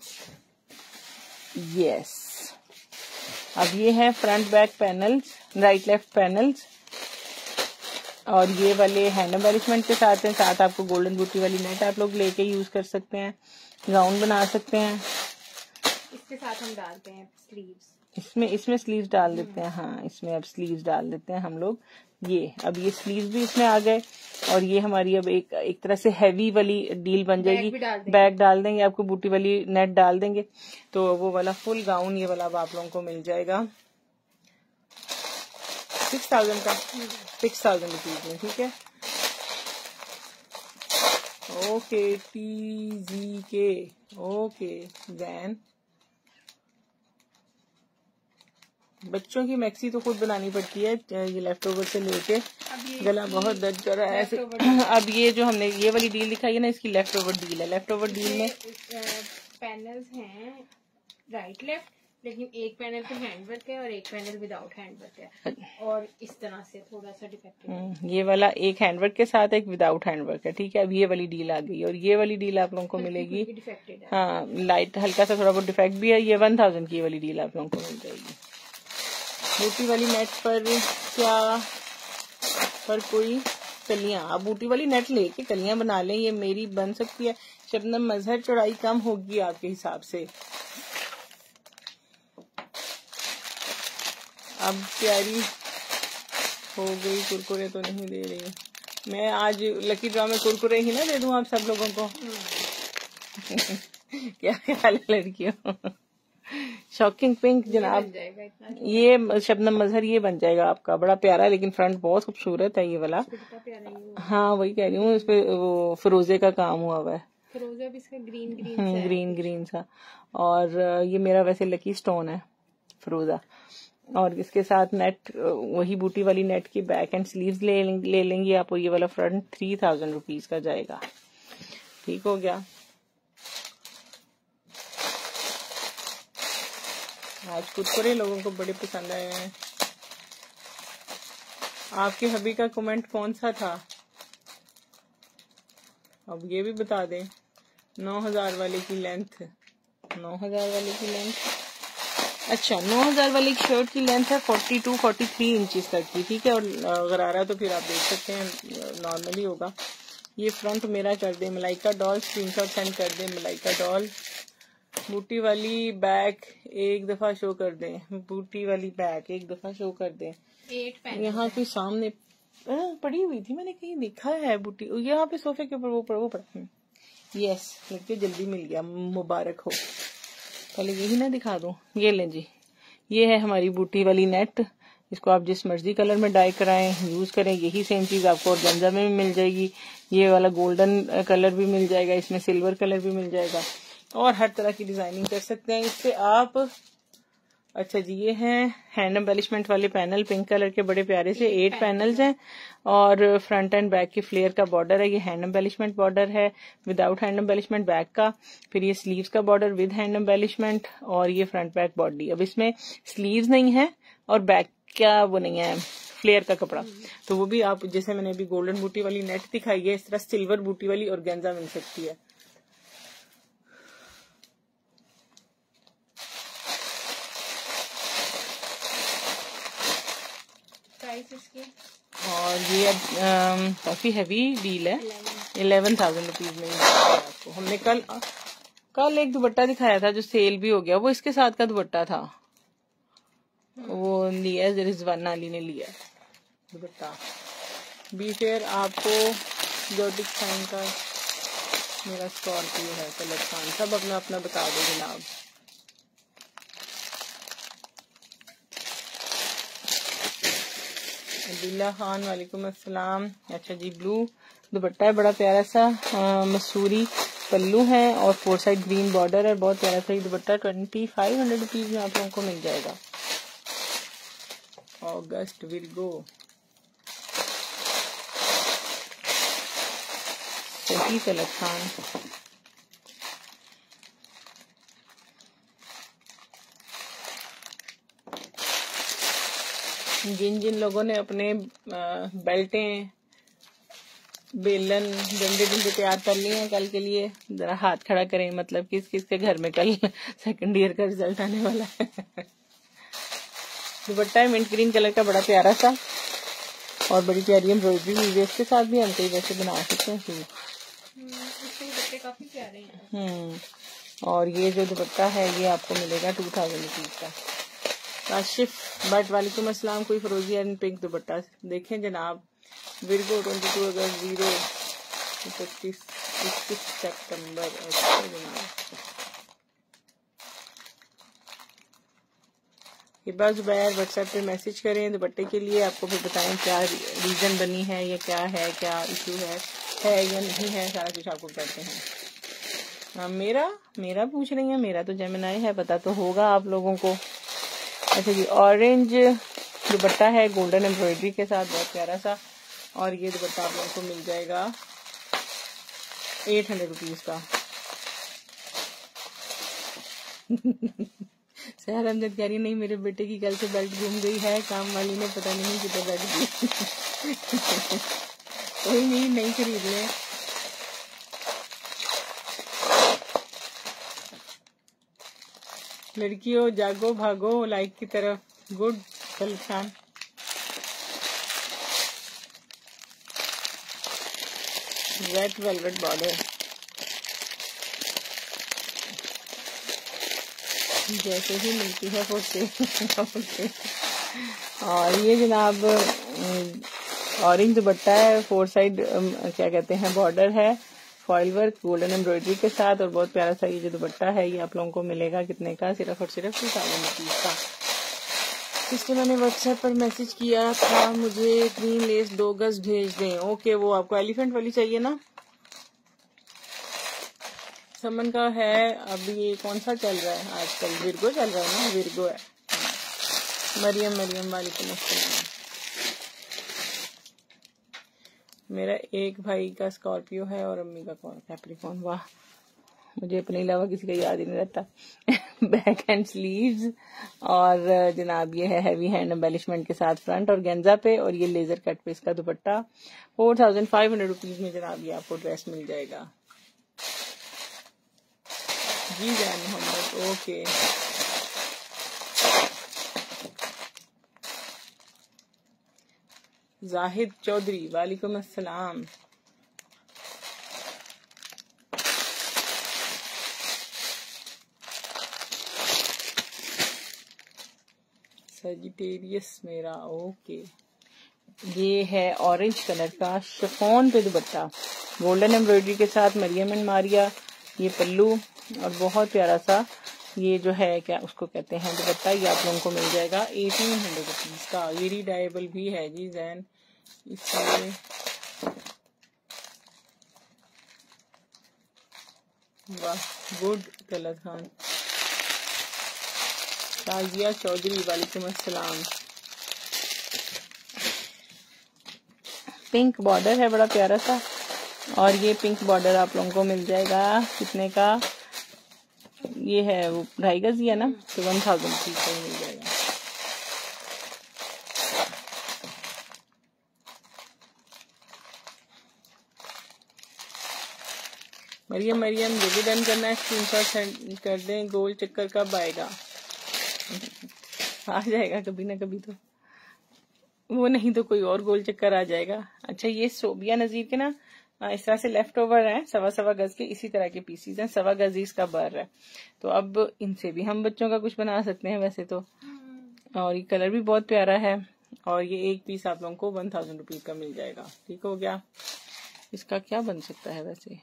Speaker 1: यस अब ये है front back panels, right left panels, और ये वाले हैंड एम्बेलिशमेंट के साथ हैं। साथ आपको गोल्डन बूटी वाली नेट आप लोग लेके यूज कर सकते हैं, गाउन बना सकते हैं।
Speaker 2: इसके साथ हम डालते हैं स्लीव्स,
Speaker 1: इसमें स्लीव्स डाल देते हैं। हाँ इसमें अब स्लीव्स डाल देते हैं हम लोग। ये अब ये स्लीव्स भी इसमें आ गए, और ये हमारी अब एक तरह से हैवी वाली डील बन जाएगी। बैग डाल देंगे, आपको बूटी वाली नेट डाल देंगे, तो वो वाला फुल गाउन ये वाला अब आप लोगों को मिल जाएगा 6000 का, 6000 रुपीज में। ठीक है, ओके TZK, ओके देन। बच्चों की मैक्सी तो खुद बनानी पड़ती है, ये लेफ्ट ओवर से लेके गला बहुत दर्द कर रहा है ऐसे। अब ये जो हमने ये वाली डील दिखाई है ना, इसकी लेफ्ट ओवर डील है। लेफ्ट ओवर डील में
Speaker 2: पैनल्स हैं राइट लेफ्ट, लेकिन एक पैनल पे हैंडवर्क है और एक पैनल विदाउट हैंडवर्क है, और इस तरह से थोड़ा सा डिफेक्टेड है।
Speaker 1: ये वाला एक हैंडवर्क के साथ एक विदाउट हैंडवर्क है। ठीक है, अब ये वाली डील आ गई, और ये वाली डील आप लोगों को मिलेगी। हाँ लाइट हल्का सा थोड़ा बहुत डिफेक्ट भी है। ये 1000 की वाली डील आप लोगों को मिल जाएगी। बूटी वाली नेट पर क्या पर कोई कलियां, आप बूटी वाली नेट लेके कलियां बना लें, ये मेरी बन सकती है। शबनम मजहर चौड़ाई कम होगी आपके हिसाब से। अब प्यारी हो गई, कुरकुरे तो नहीं दे रही मैं। आज लकी ड्रॉ में कुरकुरे ही ना दे दूं आप सब लोगों को। क्या ख्याल है लड़कियों? शॉकिंग पिंक जनाब, ये शबनम मजहर ये बन जाएगा आपका, बड़ा प्यारा है, लेकिन फ्रंट बहुत खूबसूरत है ये वाला। हाँ वही कह रही हूँ, इस पे वो फिरोजे का काम हुआ हुआ है,
Speaker 2: फिरोजा भी इसका ग्रीन
Speaker 1: ग्रीन सा। और ये मेरा वैसे लकी स्टोन है फिरोजा। और इसके साथ नेट वही बूटी वाली नेट की बैक एंड स्लीव्स ले लेंगे आप, और ये वाला फ्रंट 3000 रुपीज का जाएगा। ठीक हो गया। आज कुरकुरे लोगों को बड़े पसंद आए हैं। आपके हबी का कमेंट कौन सा था, अब ये भी बता दें। 9000 वाले की लेंथ, 9000 वाले की लेंथ, अच्छा 9000 वाली शर्ट की लेंथ है 42-43 इंचेस तक की। ठीक है, और अगर आ रहा है तो फिर आप देख सकते हैं, नॉर्मली होगा। ये फ्रंट मेरा कर दे मलाइका डॉल, स्क्रीनशॉट सेंड कर दे मलाइका डॉल। बूटी वाली बैक एक दफा शो कर दें, बूटी वाली बैक एक दफा शो कर दें। यहाँ पे सामने पड़ी हुई थी, मैंने कहीं देखा है बूटी, यहाँ पे सोफे के ऊपर वो पड़ा। यस लड़के जल्दी मिल गया, मुबारक हो। पहले यही ना दिखा दूं, ये लें जी, ये है हमारी बूटी वाली नेट। इसको आप जिस मर्जी कलर में डाई कराएं यूज करें। यही सेम चीज आपको ऑर्गेन्जा में भी मिल जाएगी। ये वाला गोल्डन कलर भी मिल जाएगा, इसमें सिल्वर कलर भी मिल जाएगा, और हर तरह की डिजाइनिंग कर सकते हैं। इससे आप अच्छा जी, ये हैं हैंड एम्बेलिशमेंट वाले पैनल, पिंक कलर के बड़े प्यारे से 8 पैनल्स हैं और फ्रंट एंड बैक की फ्लेयर का बॉर्डर है। ये हैंड एम्बेलिशमेंट बॉर्डर है विदाउट हैंड एम्बेलिशमेंट बैक का। फिर ये स्लीव्स का बॉर्डर विद हैंड एम्बेलिशमेंट और ये फ्रंट बैक बॉडी। अब इसमें स्लीव्स नहीं है और बैक का वो नहीं है फ्लेयर का कपड़ा, तो वो भी आप जैसे मैंने अभी गोल्डन बूटी वाली नेट दिखाई है इस तरह सिल्वर बूटी वाली ऑर्गेन्जा मिल सकती है। और ये अब काफी हैवी डील है, 11,000 रुपीज में आपको। हमने कल एक दुपट्टा दिखाया था जो सेल भी हो गया, वो इसके साथ का दुपट्टा था, वो लिया रिजवाना अली ने लिया दुपट्टा। बी फेयर आपको जोटिक साइन का मेरा स्कॉर्पियो है, कलर खान सब अपना अपना बता दो जनाब। अब्दुल्ला खान वालेकुम अस्सलाम। अच्छा जी, ब्लू दुपट्टा है बड़ा प्यारा सा, मसूरी पल्लू है और 4 साइड ग्रीन बॉर्डर है, बहुत प्यारा सा ये दुपट्टा 2500 रुपीज में आप लोगों को मिल जाएगा। ऑगस्ट विरगो सही कलर खान। जिन लोगों ने अपने बेल्टें बेलन डंडे तैयार कर लिए हैं कल के लिए, जरा हाथ खड़ा करें, मतलब किस किस के घर में कल सेकंड ईयर का रिजल्ट आने वाला है। दुपट्टा है मिंट ग्रीन कलर का बड़ा प्यारा सा और बड़ी प्यारी एम्ब्रॉयडरी हुई है इसके साथ भी, हम कई वैसे बना सकते हैं।
Speaker 2: दुपट्टे काफी प्यारे हैं।
Speaker 1: और ये जो दुपट्टा है ये आपको मिलेगा 2000 रुपीज का। काशिफ बट वालेकुम अस्सलाम, कोई फरोजी एंड पिंक दुपट्टा देखें जनाब। विरगो 22 अगस्त 21 सितंबर। अच्छा जनाब, हिबा जुबैर व्हाट्सएप पे मैसेज करें दुपट्टे के लिए, आपको फिर बताएं क्या रीजन बनी है, ये क्या है, क्या इशू है या नहीं है, सारा कुछ आपको बताते हैं। हाँ, मेरा पूछ रही है, मेरा तो जेमिनाई है, पता तो होगा आप लोगों को। अच्छा जी, ऑरेंज दुपट्टा है गोल्डन एम्ब्रॉयडरी के साथ, बहुत प्यारा सा, और ये दुपट्टा आप लोगों को मिल जाएगा 800 रुपीज का। सहर अमजद कह रही नहीं, मेरे बेटे की कल से बेल्ट घूम गई है, काम वाली ने पता नहीं कितना बेल्ट दी। कोई नहीं खरीद ले। लड़कियों जागो भागो लाइक की तरफ। Good collection. Red velvet border, जैसे ही मिलती है फोटे। और ये जनाब ऑरेंज दुपट्टा है, 4 साइड क्या कहते हैं बॉर्डर है, फॉइल वर्क गोल्डन एम्ब्रॉयडरी के साथ, और बहुत प्यारा सा ये जो दुपट्टा है ये आप लोगों को मिलेगा कितने का, सिर्फ और सिर्फ 2000 रुपीज का। इसको मैंने व्हाट्सएप पर मैसेज किया था, मुझे ग्रीन लेस 2 गज भेज दें। ओके, वो आपको एलिफेंट वाली चाहिए ना? समन का है। अभी ये कौन सा चल रहा है आजकल? विरगो चल रहा है ना? विरगो है। मरियम वालेकुम अस्सलाम। मेरा एक भाई का स्कॉर्पियो है और अम्मी का कौन कैप्रिकॉर्न। वाह, मुझे अपने अलावा किसी का याद ही नहीं रहता। बैक एंड स्लीव्स और जनाब ये है हैवी हैंड एम्बेलिशमेंट के साथ फ्रंट और गेंजा पे, और ये लेजर कट पे इसका दुपट्टा 4500 रुपीज में जनाब ये आपको ड्रेस मिल जाएगा। जी जान मोहम्मद, ओके। जाहिद चौधरी वालेकुम अस्सलाम। सजिटेरियस मेरा, ओके। ये है ऑरेंज कलर का शिफॉन पे दुपट्टा गोल्डन एम्ब्रॉयडरी के साथ, मरियम एंड मारिया ये पल्लू, और बहुत प्यारा सा ये जो है क्या उसको कहते हैं दुपट्टा, ये आप लोगों को मिल जाएगा 1800 रुपीज का। ये रीडाइबल भी है जी जैन, इसलिए वाह गुड कलर खान। ताजिया चौधरी वालेकुम अस्सलाम। पिंक बॉर्डर है बड़ा प्यारा सा, और ये पिंक बॉर्डर आप लोगों को मिल जाएगा कितने का, ये है वो 2.5 गज ही है ना, तो 1000 रुपीज का मिल जाएगा। मरियम जो भी डन करना है स्क्रीनशॉट सेंड कर दें। गोल चक्कर कब आएगा? आ जाएगा कभी ना कभी, तो वो नहीं तो कोई और गोल चक्कर आ जाएगा। अच्छा, ये सोबिया नजीर के ना इस तरह से लेफ्ट ओवर है, 1.25 गज के इसी तरह के पीसीज हैं, 1.25 गज इसका बर है, तो अब इनसे भी हम बच्चों का कुछ बना सकते हैं वैसे तो। और ये कलर भी बहुत प्यारा है, और ये एक पीस आप लोगों को 1000 रुपीज का मिल जाएगा। ठीक हो गया। इसका क्या बन सकता है वैसे?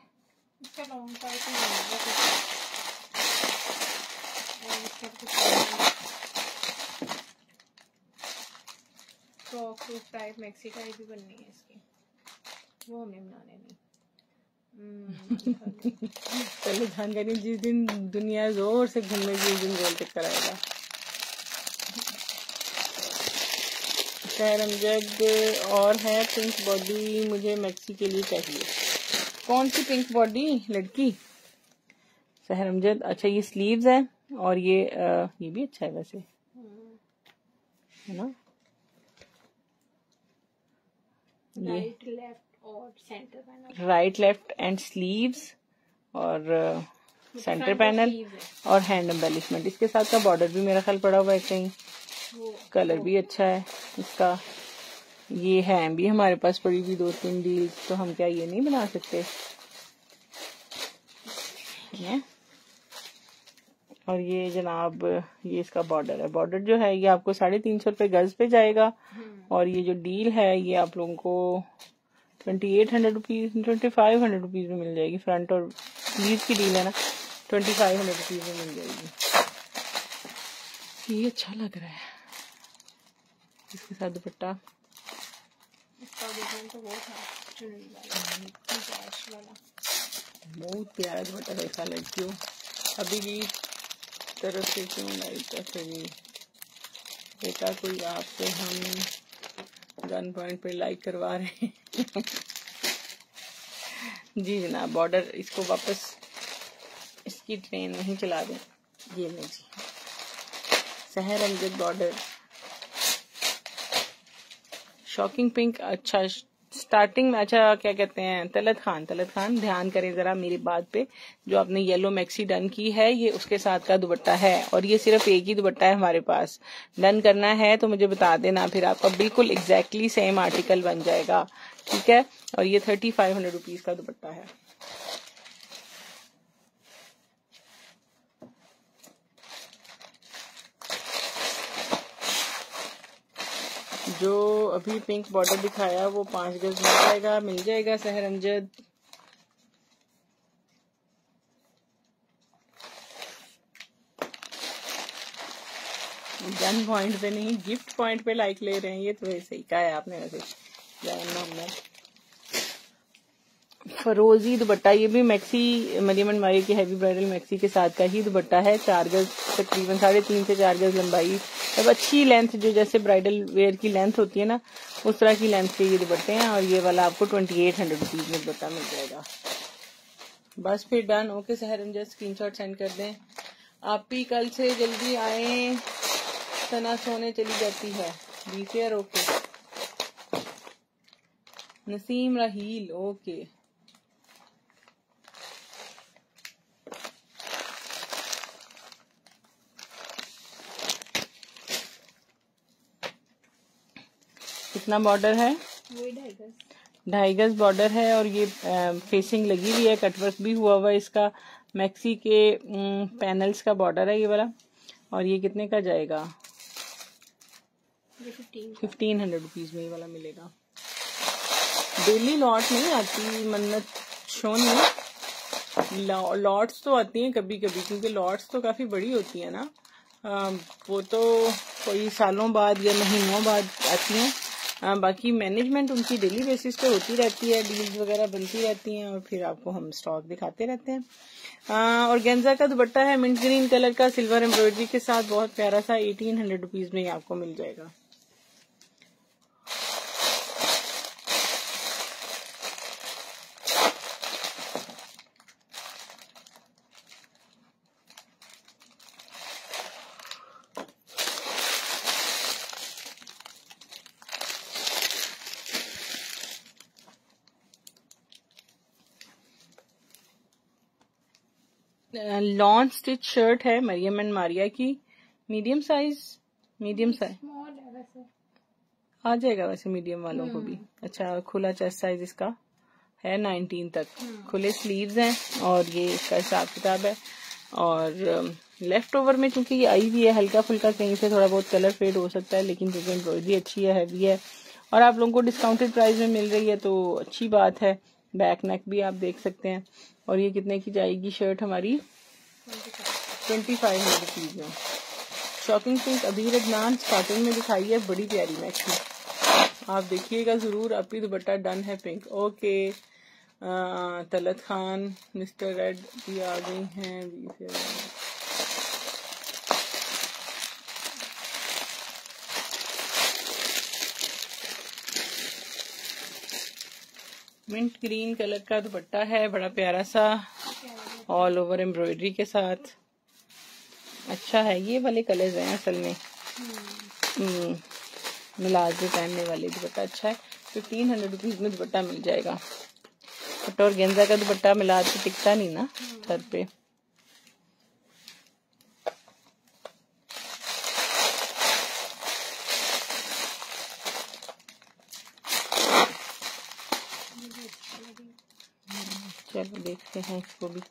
Speaker 2: टाइप मैक्सी टाइप भी बननी है इसकी, वो हमें बनाने नहीं।
Speaker 1: चलो ध्यान करिए, जिस दिन दुनिया जोर से घूमेगी उस दिन गोल चक्कर आएगा। सहर अमजद और है पिंक बॉडी, मुझे मैक्सी के लिए चाहिए। कौन सी पिंक बॉडी लड़की? सहर अमजद। अच्छा, ये स्लीव्स है, और ये भी अच्छा है वैसे, है ना?
Speaker 2: राइट लेफ्ट और centre panel,
Speaker 1: right left and sleeves और सेंटर पैनल और हैंड एम्बेलिशमेंट। इसके साथ का बॉर्डर भी मेरा ख्याल पड़ा हुआ है कहीं, कलर भी अच्छा है इसका। ये है भी हमारे पास पड़ी हुई 2-3 डील्स, तो हम क्या ये नहीं बना सकते? और ये जनाब ये इसका बॉर्डर है, बॉर्डर जो है ये आपको 350 रुपये गज पे जाएगा, और ये जो डील है ये आप लोगों को 2800 रुपीज 2500 रुपीज में मिल जाएगी। फ्रंट और स्लीव की डील है ना, 2500 रुपीज में मिल जाएगी। ये अच्छा लग रहा है, इसके साथ दुपट्टा
Speaker 2: तो वो था
Speaker 1: बहुत प्यारा दुपट्टा देखा लड़कियों। अभी भी तरफ से क्यों लाइट जी बेटा, कोई आपसे हम गन पॉइंट पे लाइक करवा रहे हैं। जी जनाब, बॉर्डर इसको वापस इसकी ट्रेन नहीं चला दें। ये ले जी, Sehar Amjad border shocking pink. अच्छा, स्टार्टिंग में अच्छा क्या कहते हैं, तलत खान ध्यान करें जरा मेरी बात पे। जो आपने येलो मैक्सी डन की है ये उसके साथ का दुपट्टा है, और ये सिर्फ एक ही दुपट्टा है हमारे पास। डन करना है तो मुझे बता देना, फिर आपका बिल्कुल एग्जैक्टली सेम आर्टिकल बन जाएगा। ठीक है, और ये 3500 रुपीज का दुपट्टा है। जो अभी पिंक बॉर्डर दिखाया वो 5 गज मिल जाएगा सहर अमजद। गन पॉइंट पे नहीं, गिफ्ट पॉइंट पे लाइक ले रहे हैं, ये तो वैसे ही कहा है आपने। वैसे फरोजी दुपट्टा, ये भी मैक्सी मरियम एंड मारिया की हैवी ब्राइडल मैक्सी के साथ का ही दुपट्टा है। 4 गज तकरीबन 3.5 से 4 गज लंबाई। अब अच्छी लेंथ जो जैसे ब्राइडल वेयर की लेंथ होती है ना, उस तरह की लेंथ के ये दुपट्टे हैं, और ये वाला आपको 2800 रुपीज में दुपट्टा मिल जाएगा। बस फिर डन। ओके सहर अमजद, स्क्रीनशॉट सेंड कर दें। आप भी कल से जल्दी आए, सना सोने चली जाती है। Be fair. Okay Naseem Raheel. Okay कितना बॉर्डर है? 2.5 गज बॉर्डर है, और ये फेसिंग लगी हुई है, कटवर्क भी हुआ हुआ है इसका। मैक्सी के पैनल्स का बॉर्डर है ये वाला, और ये कितने का जाएगा? 1500 रुपीज में ये वाला मिलेगा। डेली लॉट नहीं आती मन्नत शोन में, लॉट्स तो आती हैं कभी कभी, क्योंकि लॉट्स तो काफी बड़ी होती है ना। वो तो कोई सालों बाद या महीनों बाद आती हैं, बाकी मैनेजमेंट उनकी डेली बेसिस पे होती रहती है, डील्स वगैरह बनती रहती हैं और फिर आपको हम स्टॉक दिखाते रहते हैं। और गेंजा का दुपट्टा है मिंट ग्रीन कलर का, सिल्वर एम्ब्रॉयडरी के साथ, बहुत प्यारा सा 1800 रुपीज में ही आपको मिल जाएगा। लॉन स्टिच शर्ट है मरियम एंड मारिया की, मीडियम साइज आ जाएगा वैसे मीडियम वालों को भी। अच्छा, खुला चेस्ट साइज इसका है 19 तक, खुले स्लीव्स हैं और ये इसका हिसाब किताब है। और लेफ्ट ओवर में चूंकि ये आई हुई है, हल्का फुल्का कहीं से थोड़ा बहुत कलर फेड हो सकता है, लेकिन क्योंकि एम्ब्रॉयडरी अच्छी है, हैवी है और आप लोगों को डिस्काउंटेड प्राइस में मिल रही है तो अच्छी बात है। बैक नेक भी आप देख सकते हैं। और ये कितने की जाएगी शर्ट हमारी? 2500 रुपीज में। शॉकिंग पिंक अबीर अदनान स्टार्टिंग में दिखाई है, बड़ी प्यारी मैक्सी, आप देखिएगा जरूर। अपनी दुपट्टा डन है pink. Okay, Talat Khan mister रेड भी आ गई हैं। मिंट ग्रीन कलर का दुपट्टा है, बड़ा प्यारा सा, ऑल ओवर एम्ब्रॉयडरी के साथ। अच्छा है, ये वाले कलर्स हैं असल में मिलाज में पहनने वाले। दुपट्टा अच्छा है, 1500 रुपीज में दुपट्टा मिल जाएगा। पट्टा और गेंजा का दुपट्टा मिला के टिकता नहीं ना सर पे। चलो देखते हैं इसको भी।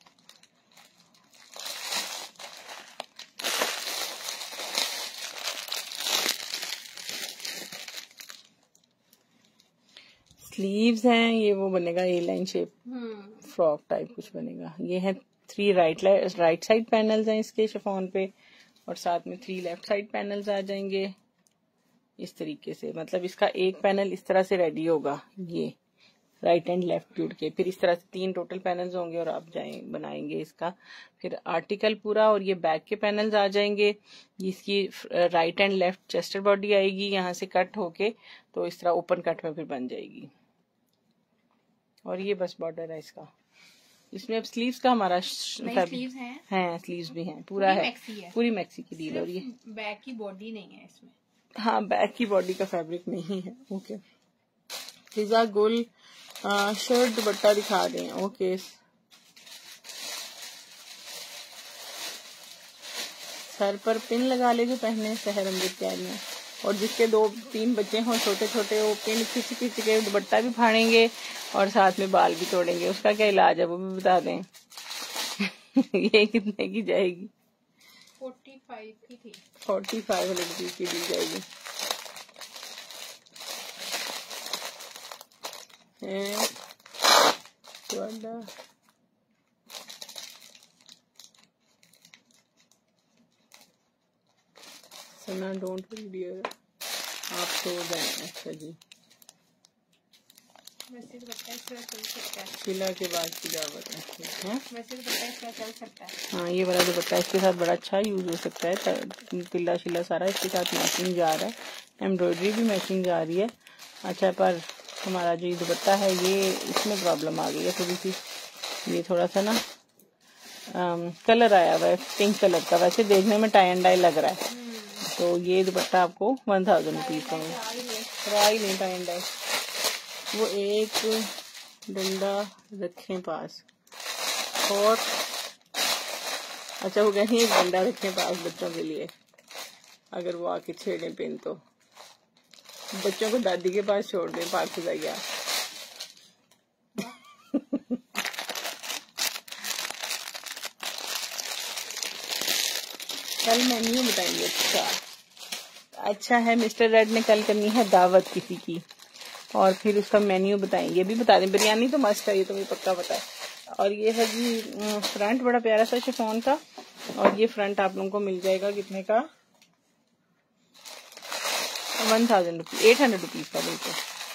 Speaker 1: स्लीव्स हैं, ये वो बनेगा A line shape frock type कुछ बनेगा। ये है 3 राइट साइड पैनल्स हैं इसके शिफॉन पे और साथ में 3 लेफ्ट साइड पैनल्स आ जाएंगे इस तरीके से। मतलब इसका एक पैनल इस तरह से रेडी होगा, ये राइट एंड लेफ्ट जुड़ के, फिर इस तरह से 3 टोटल पैनल्स होंगे और आप बनाएंगे इसका फिर आर्टिकल पूरा। और ये बैक के पैनल्स आ जाएंगे, इसकी right and left chester body आएगी, यहाँ से कट होके तो इस तरह ओपन कट में फिर बन जाएगी। और ये बस बॉर्डर है इसका। इसमें अब स्लीव्स का हमारा
Speaker 2: स्लीव्स हैं,
Speaker 1: स्लीव्स भी हैं, पूरा है, पूरी मैक्सी की डील। और ये
Speaker 2: बैक की बॉडी नहीं है इसमें।
Speaker 1: हाँ, बैक की बॉडी का फैब्रिक नहीं है। ओके, फिजा गुल शर्ट दुपट्टा दिखा दें। ओके, सर पर पिन लगा ले जो पहने शहर अमृत तैयारियां, और जिसके 2-3 बच्चे हों छोटे छोटे, वो पिन खिंच खिंच के दुपट्टा भी फाड़ेंगे और साथ में बाल भी तोड़ेंगे। उसका क्या इलाज है वो भी बता दें। ये कितने की जाएगी?
Speaker 2: 45 की थी।
Speaker 1: 4500 रुपीज की दी जाएगी। सना डोंट वरी डियर, आप सो जाए। अच्छा जी,
Speaker 2: वैसे दुपट्टा इस तरह चल सकता है,
Speaker 1: शिला के बाद की दावत है।
Speaker 2: वैसे दुपट्टा इस तरह चल सकता है।
Speaker 1: हाँ, ये वाला दुपट्टा इसके साथ बड़ा अच्छा यूज हो सकता है। तिल्ला शिला सारा इसके साथ मैचिंग जा रहा है, एम्ब्रॉयडरी भी मैचिंग जा रही है। अच्छा, पर हमारा जो ये दुपट्टा है ये इसमें प्रॉब्लम आ गई है थोड़ी सी। ये थोड़ा सा ना कलर आया हुआ है पिंक कलर का, वैसे देखने में टाई एंड डाई लग रहा है। तो ये दुपट्टा आपको 1000 रुपीज का ट्राई नहीं, टाई एंड डाई। वो एक डंडा रखें पास और अच्छा हो गया, एक डंडा रखें पास बच्चों के लिए, अगर वो आके छेड़े पिन तो बच्चों को दादी के पास छोड़ दें। पाक खुदाइया कल मेन्यू बताएंगे। अच्छा है, मिस्टर रेड ने कल करनी है दावत किसी की और फिर उसका मेन्यू बताएंगे। भी बता दें, बिरयानी तो मस्त है, ये तो मुझे पक्का पता है। और ये है जी फ्रंट, बड़ा प्यारा सा शिफॉन का, और ये फ्रंट आप लोगों को मिल जाएगा कितने का? 1000 रुपीज, 800 रुपीज का बिल्कुल।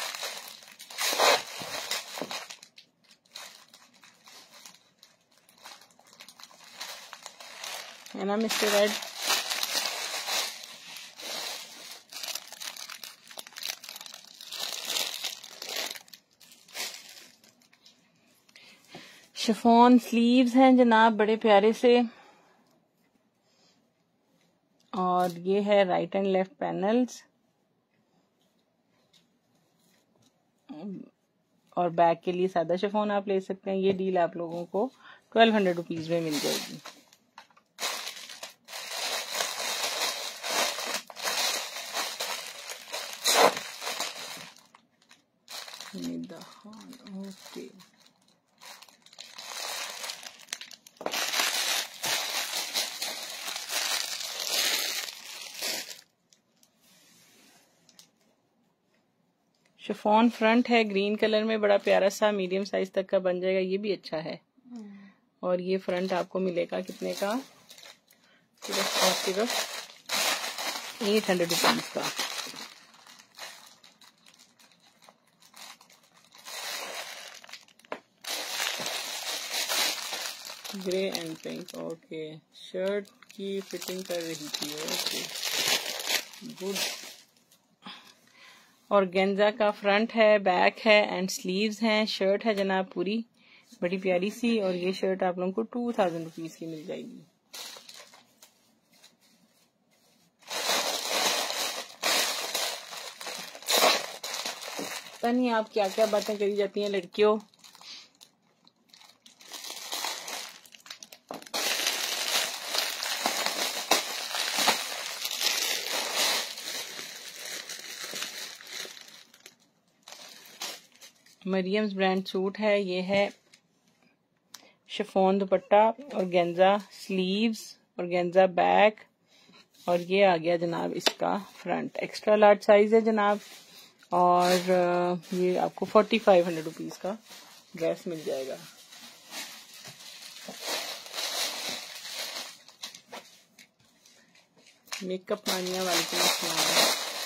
Speaker 1: है ना मिस्टर रेड? शिफॉन स्लीव्स हैं जनाब, बड़े प्यारे से, और ये है राइट एंड लेफ्ट पैनल्स, और बैक के लिए सादा शिफॉन आप ले सकते हैं। ये डील आप लोगों को 1200 रुपीज में मिल जाएगी। ओके, शिफॉन फ्रंट है, ग्रीन कलर में, बड़ा प्यारा सा, मीडियम साइज तक का बन जाएगा, ये भी अच्छा है। और ये फ्रंट आपको मिलेगा कितने का? सिर्फ 800 रुपीज का। Grey and pink, okay. Shirt की फिटिंग कर रही थी, ओके गुड। और गेंजा का फ्रंट है, बैक है एंड स्लीव्स हैं। शर्ट है जनाब पूरी बड़ी प्यारी सी, और ये शर्ट आप लोगों को 2000 रुपीज की मिल जाएगी। पता नहीं आप क्या क्या बातें करी जाती हैं लड़कियों। मरियम्स ब्रांड सूट है, ये है शिफॉन दुपट्टा और गेंजा स्लीव्स और गेंजा बैक, और ये आ गया जनाब इसका फ्रंट। एक्स्ट्रा लार्ज साइज है जनाब, और ये आपको 4500 रुपीज का ड्रेस मिल जाएगा। मेकअप मानिया वालेकुम अस्सलाम।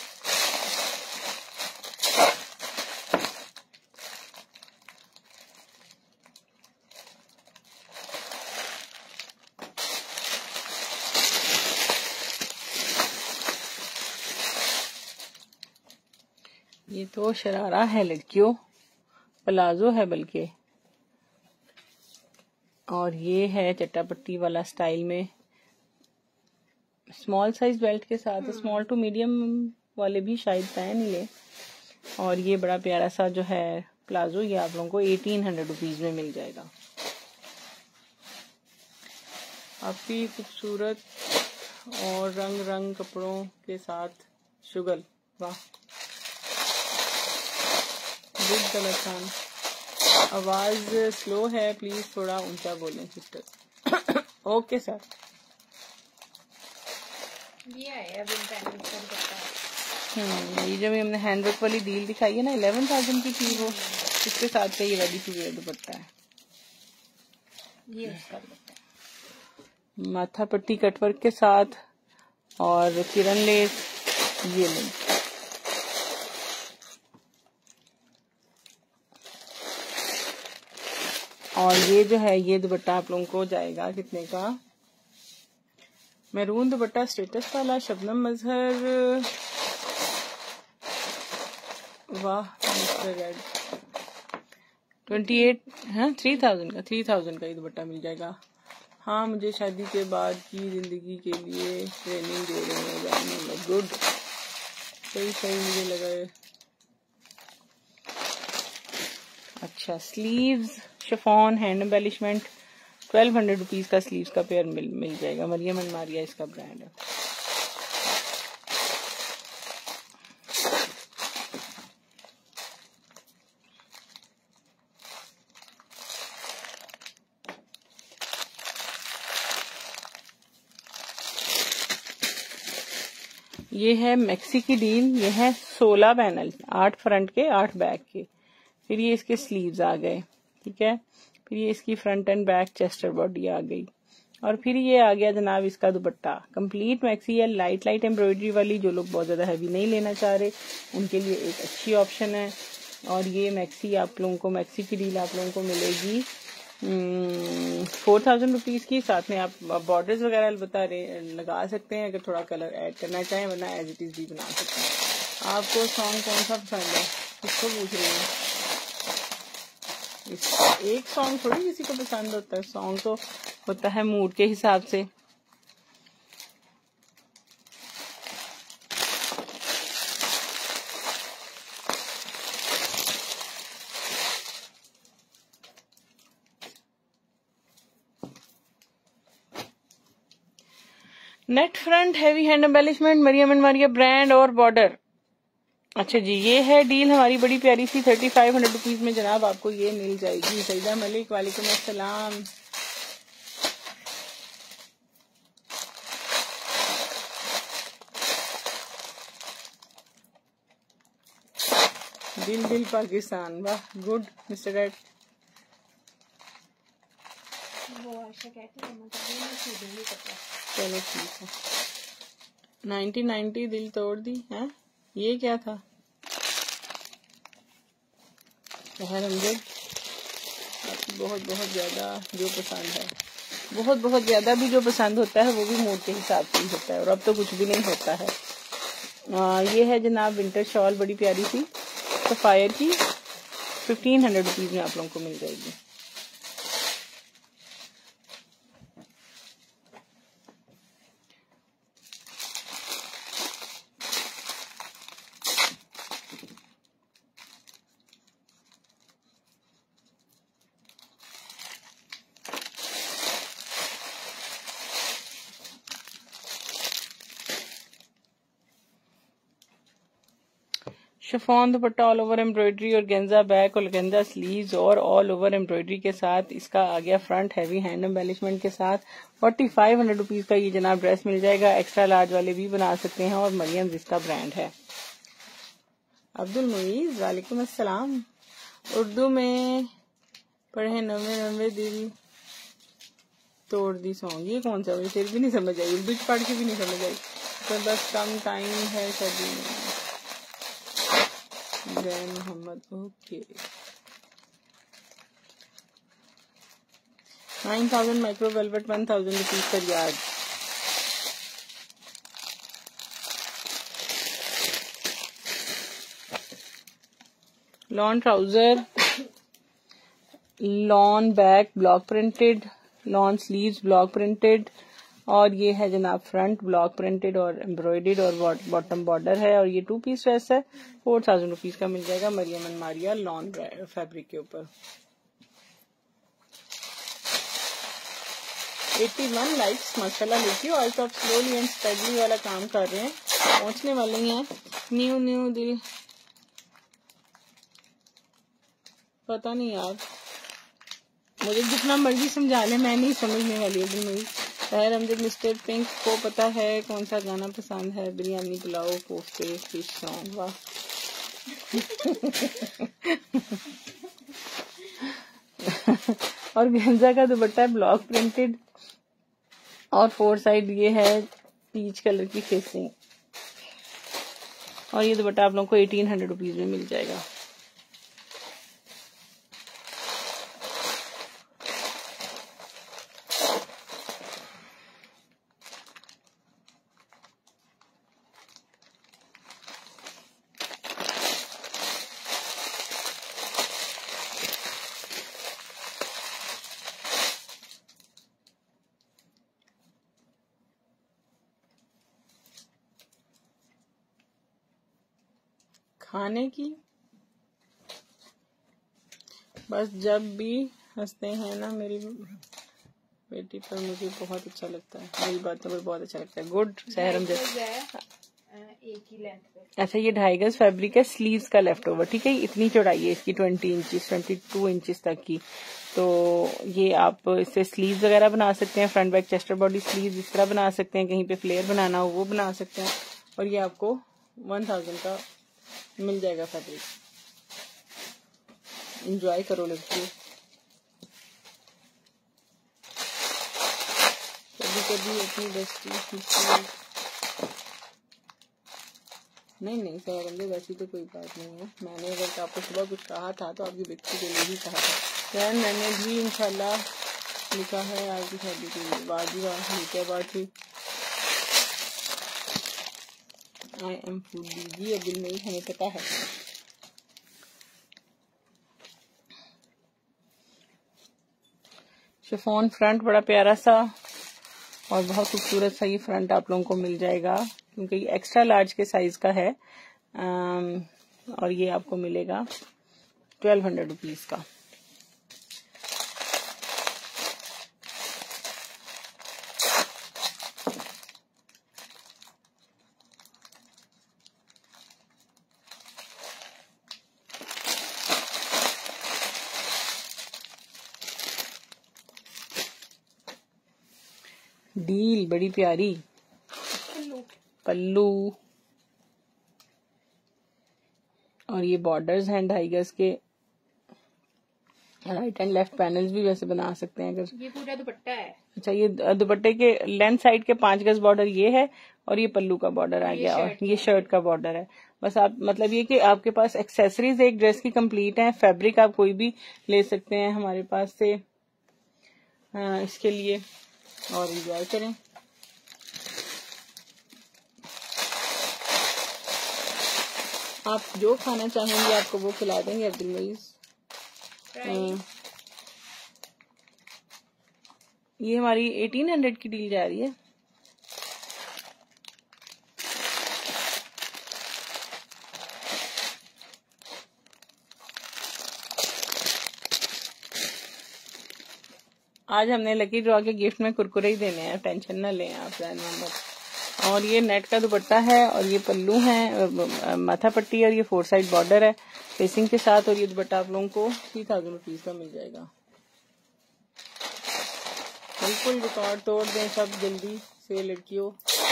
Speaker 1: ये तो शरारा है लड़कियों, प्लाजो है बल्कि, और ये है चट्टापट्टी वाला स्टाइल में, स्मॉल साइज बेल्ट के साथ। स्मॉल टू मीडियम वाले भी शायद पहन ही ले। और ये बड़ा प्यारा सा जो है प्लाजो, ये आप लोगों को 1800 रुपीज में मिल जाएगा। काफी खूबसूरत और रंग रंग कपड़ों के साथ शुगल, वाह गुड कलर खान। आवाज स्लो है, प्लीज थोड़ा ऊंचा बोलें सिस्टर। Okay sir. ये जो हमने हैंडवर्क वाली डील दिखाई है ना, 11,000 की थी वो, इसके साथ का ये रेडी टू वेयर दुपट्टा है। ये उसका दुपट्टा है, माथा पट्टी कटवर्क के साथ और किरण लेस, ये नहीं। और ये जो है ये दुपट्टा आप लोगों को जाएगा कितने का? मैरून दुपट्टा स्टेटस वाला, शबनम मजहर, वाह मिस्टर रेड, 28 है 3000 का, 3000 का ये दुपट्टा मिल जाएगा। हाँ, मुझे शादी के बाद की जिंदगी के लिए ट्रेनिंग दे रहे हैं, गुड, सही सही मुझे लगा है। अच्छा, sleeves chiffon hand embellishment, 1200 rupees का स्लीव्स का पेयर मिल जाएगा। मरियम एंड मारिया इसका ब्रांड है। ये है मैक्सी की डील, ये है 16 पैनल, 8 फ्रंट के 8 बैक के, फिर ये इसके स्लीव्स आ गए, ठीक है, फिर ये इसकी front and back chester body आ गई, और फिर ये आ गया जनाब इसका दुपट्टा। कंप्लीट मैक्सी है, लाइट लाइट एम्ब्रॉयडरी वाली। जो लोग बहुत ज्यादा हैवी नहीं लेना चाह रहे उनके लिए एक अच्छी ऑप्शन है। और ये मैक्सी आप लोगों को, मैक्सी की डील आप लोगों को मिलेगी 4000 रुपीज की। साथ में आप बॉर्डर्स वगैरह अलबत्ता लगा सकते हैं अगर थोड़ा कलर ऐड करना चाहें, वरना एज इट इज भी बना सकते हैं। आपको सॉन्ग कौन सा पसंद है, किसको पूछ रही हैं? एक सॉन्ग थोड़ी किसी को पसंद होता है, सॉन्ग तो होता है मूड के हिसाब से। Net front heavy hand embellishment, Maryam and Maria brand और बॉर्डर। अच्छा जी, ये है डील हमारी बड़ी प्यारी सी 3500 रुपीज में जनाब आपको ये मिल जाएगी। सईदा मलिक वालेकुम अस्सलाम। दिल दिल पाकिस्तान, वाह गुड मिस्टर रेड। चलो ठीक है। 90 दिल तोड़ दी है। ये क्या था? अमजद बहुत बहुत ज्यादा जो पसंद है, बहुत ज्यादा भी जो पसंद होता है वो भी मूड के हिसाब से ही होता है, और अब तो कुछ भी नहीं होता है। ये है जनाब विंटर शॉल बड़ी प्यारी सी सफायर की, 1500 रुपीज में आप लोगों को मिल जाएगी। Chiffon dupatta all over embroidery और गेंजा बैक और गेंजा स्लीव्स और ऑल ओवर एम्ब्रॉयडरी के साथ इसका आ गया फ्रंट हैवी हैंड एम्बेलिशमेंट के साथ। 4500 रुपीज का ये जनाब ड्रेस मिल जाएगा। एक्स्ट्रा लार्ज वाले भी बना सकते हैं और मरियम जिसका ब्रांड है। अब्दुल मुईज वालेकुम अस्सलाम। उर्दू में पढ़े 90 दिल तोड़ दी सॉन्ग, ये कौन सा? फिर भी नहीं समझ आई, उर्दू पढ़ के भी नहीं समझ आई। तो बस कम टाइम है सभी में। Jai Mohammed, okay. 9000 micro velvet 1000 rupees per yard. Lawn trouser, lawn back block printed, lawn sleeves block printed, और ये है जनाब फ्रंट ब्लॉक प्रिंटेड और एम्ब्रॉयडर्ड और बॉटम बॉर्डर है। और ये 2 पीस ड्रेस है, 4000 रुपीज का मिल जाएगा Maryam and Maria lawn fabric के ऊपर। 81 लाइक्स माशाल्लाह। देखिए आज तो आप स्लोली एंड स्टेडली वाला काम कर रहे हैं, पहुंचने वाले हैं। न्यू दिल, पता नहीं यार, मुझे जितना मर्जी समझा ले मैं नहीं समझने वाली हूँ। खैर अमजद मिस्टर पिंक को पता है कौन सा गाना पसंद है? बिरयानी, पुलाव, कोफ्ते, फिश सॉन्ग। वाह और गेंजा का दुपट्टा ब्लॉक प्रिंटेड और 4 साइड ये है पीच कलर की फेसिंग, और ये दुपट्टा आप लोगों को 1800 रुपीज में मिल जाएगा। खाने की बस जब भी हंसते हैं ना मेरी बेटी पर मुझे बहुत अच्छा लगता है, मेरी बातों पर बहुत अच्छा लगता है। गुड सहर अमजद।
Speaker 2: एक ही लेंथ पे।
Speaker 1: अच्छा ये 2.5 गज फैब्रिक है, स्लीव्स का लेफ्ट ओवर, ठीक है। इतनी चौड़ाई है इसकी 20 इंचेस 22 इंचेस तक की। तो ये आप इससे स्लीव्स वगैरह बना सकते हैं, front back chester body sleeves इस तरह बना सकते हैं, कहीं पे फ्लेयर बनाना हो वो बना सकते हैं। और ये आपको 1000 का मिल जाएगा फैब्रिक। एंजॉय करो लड़की। कभी अपनी डस्टी नहीं सर बंदे, वैसी तो कोई बात नहीं है। मैंने अगर आपको सुबह कुछ कहा था तो आपकी बच्ची के लिए ही कहा था। यार मैंने भी इंशाल्लाह लिखा है आपकी शादी के लिए। बाजी क्या बात थी। आई एम फूड जी अब्दुल मईद, हमें पता है। शिफॉन फ्रंट बड़ा प्यारा सा और बहुत खूबसूरत सा ये फ्रंट आप लोगों को मिल जाएगा, क्योंकि ये एक्स्ट्रा लार्ज के साइज का है। और ये आपको मिलेगा 1200 रुपीज का। डील बड़ी प्यारी पल्लू और ये बॉर्डर्स हैं 2.5 गज के। राइट एंड लेफ्ट पैनल्स भी वैसे बना सकते हैं अगर।
Speaker 2: ये पूरा दुपट्टा है।
Speaker 1: अच्छा, ये दुपट्टे के लेंथ साइड के 5 गज बॉर्डर ये है और ये पल्लू का बॉर्डर आ गया और ये शर्ट का बॉर्डर है। बस आप मतलब ये कि आपके पास एक्सेसरीज एक ड्रेस की कंप्लीट है। फैब्रिक आप कोई भी ले सकते हैं हमारे पास से इसके लिए, और एंजॉय करें। आप जो खाना चाहेंगे आपको वो खिला देंगे अब्दुल मईज। ये हमारी 1800 की डील जा रही है। आज हमने लकी ड्रॉ के गिफ्ट में कुरकुरे ही देने हैं, टेंशन ना लें आप नंबर। और ये नेट का दुपट्टा है और ये पल्लू है, माथा पट्टी, और ये 4 साइड बॉर्डर है फेसिंग के साथ। और ये दुपट्टा आप लोगों को 3000 रुपीज का मिल जाएगा। बिल्कुल रिकॉर्ड तोड़ दें सब जल्दी से लड़कियों।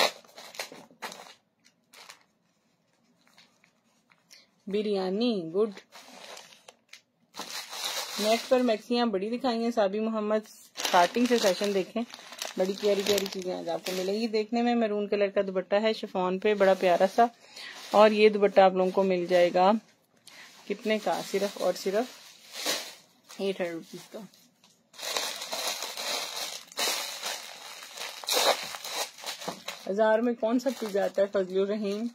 Speaker 1: बिरयानी गुड। नेट पर मैक्सियां बड़ी दिखाई हैं। साबी मोहम्मद स्टार्टिंग से सेशन देखें, बड़ी प्यारी प्यारी चीजें आज आपको मिलेंगी देखने में। मैरून कलर का दुपट्टा है शिफॉन पे, बड़ा प्यारा सा। और ये दुपट्टा आप लोगों को मिल जाएगा कितने का? सिर्फ और सिर्फ 800 रुपीज का। हजार में कौन सा चीज आता है फजलुर रहीम?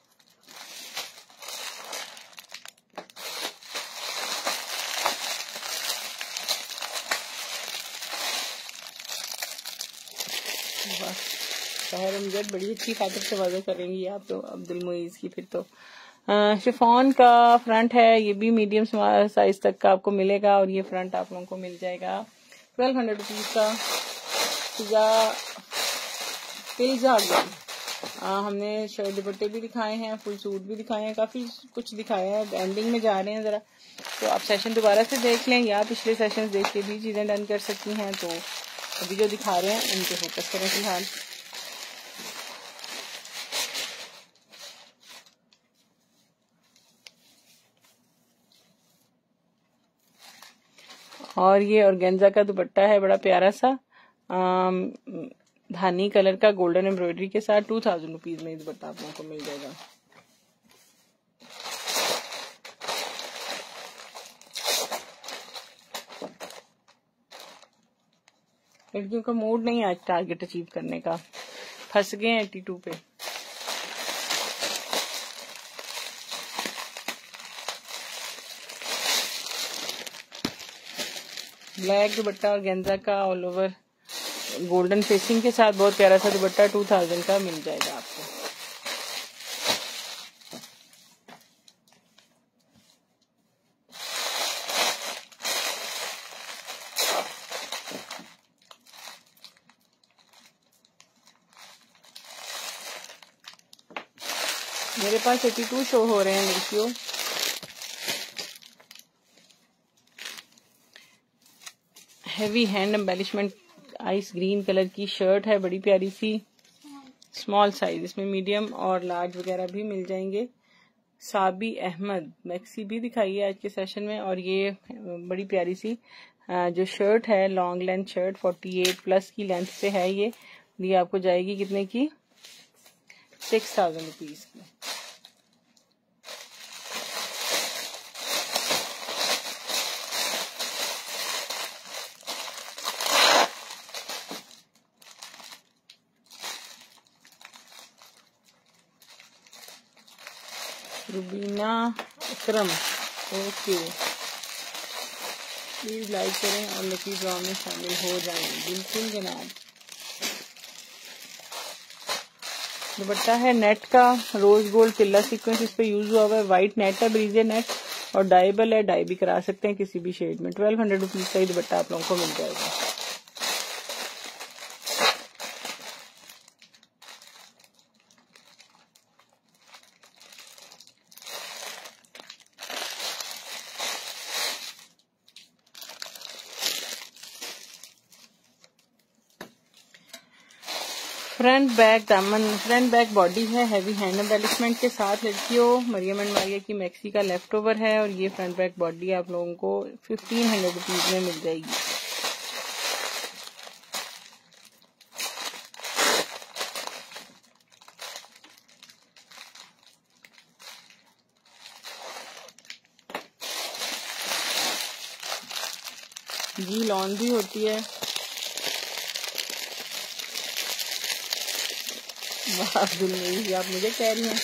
Speaker 1: शहर अमजद बड़ी अच्छी खातिर से वादा करेंगी आप तो अब्दुल मुईज की। फिर तो शिफॉन का फ्रंट है, ये भी मीडियम साइज तक का आपको मिलेगा। और ये फ्रंट आप लोगों को मिल जाएगा 1200 रुपीज का। हमने शर्ट दुपट्टे भी दिखाए हैं, फुल सूट भी दिखाए हैं, काफी कुछ दिखाया है। एंडिंग में जा रहे हैं जरा, तो आप सेशन दोबारा से देख लें या पिछले सेशन देख के भी चीजें डन कर सकती हैं। तो अभी जो दिखा रहे हैं उनके फोकस करें फिलहाल। और ये ऑर्गेन्जा का दुपट्टा है, बड़ा प्यारा सा धानी कलर का गोल्डन एम्ब्रॉयडरी के साथ। 2000 रुपीज में दुपट्टा आप लोगों को मिल जाएगा। लड़कियों का मूड नहीं आज टारगेट अचीव करने का, फंस गए 82 पे। ब्लैक दुपट्टा और गेंजा का ऑल ओवर गोल्डन फेसिंग के साथ बहुत प्यारा सा दुपट्टा 2000 का मिल जाएगा आपको। मेरे पास 82 शो हो रहे हैं लड़कियों। Heavy hand embellishment ice green colour की शर्ट है, बड़ी प्यारी सी, स्मॉल साइज। इसमें मीडियम और लार्ज वगैरह भी मिल जाएंगे। साबी अहमद मैक्सी भी दिखाई है आज के सेशन में। और ये बड़ी प्यारी सी जो शर्ट है, लॉन्ग लेंथ शर्ट 48 प्लस की लेंथ पे है ये, ये आपको जाएगी कितने की? 6000 रुपीज की। Rubina Akram, okay, please like करें और लकी ड्रॉ में शामिल हो जाएं। बिल्कुल जनाब। दुपट्टा है नेट का, रोज गोल्ड तिल्ला सीक्वेंस इस पे यूज हुआ हुआ है। व्हाइट नेट है, ब्रीजे नेट, और डाइबल है, डाई भी करा सकते हैं किसी भी शेड में। 1200 रुपीज का ही दुपट्टा आप लोगों को मिल जाएगा। फ्रंट बैक दामन, फ्रंट बैक बॉडी है, हैवी हैंड एम्बेलिशमेंट के साथ। लड़कियों मरियम एंड मारिया की मैक्सी का लेफ्ट ओवर है, और ये फ्रंट बैक बॉडी आप लोगों को 1500 रुपीज में मिल जाएगी। जी लॉन भी होती है। वाह, आप मुझे कह रही हैं।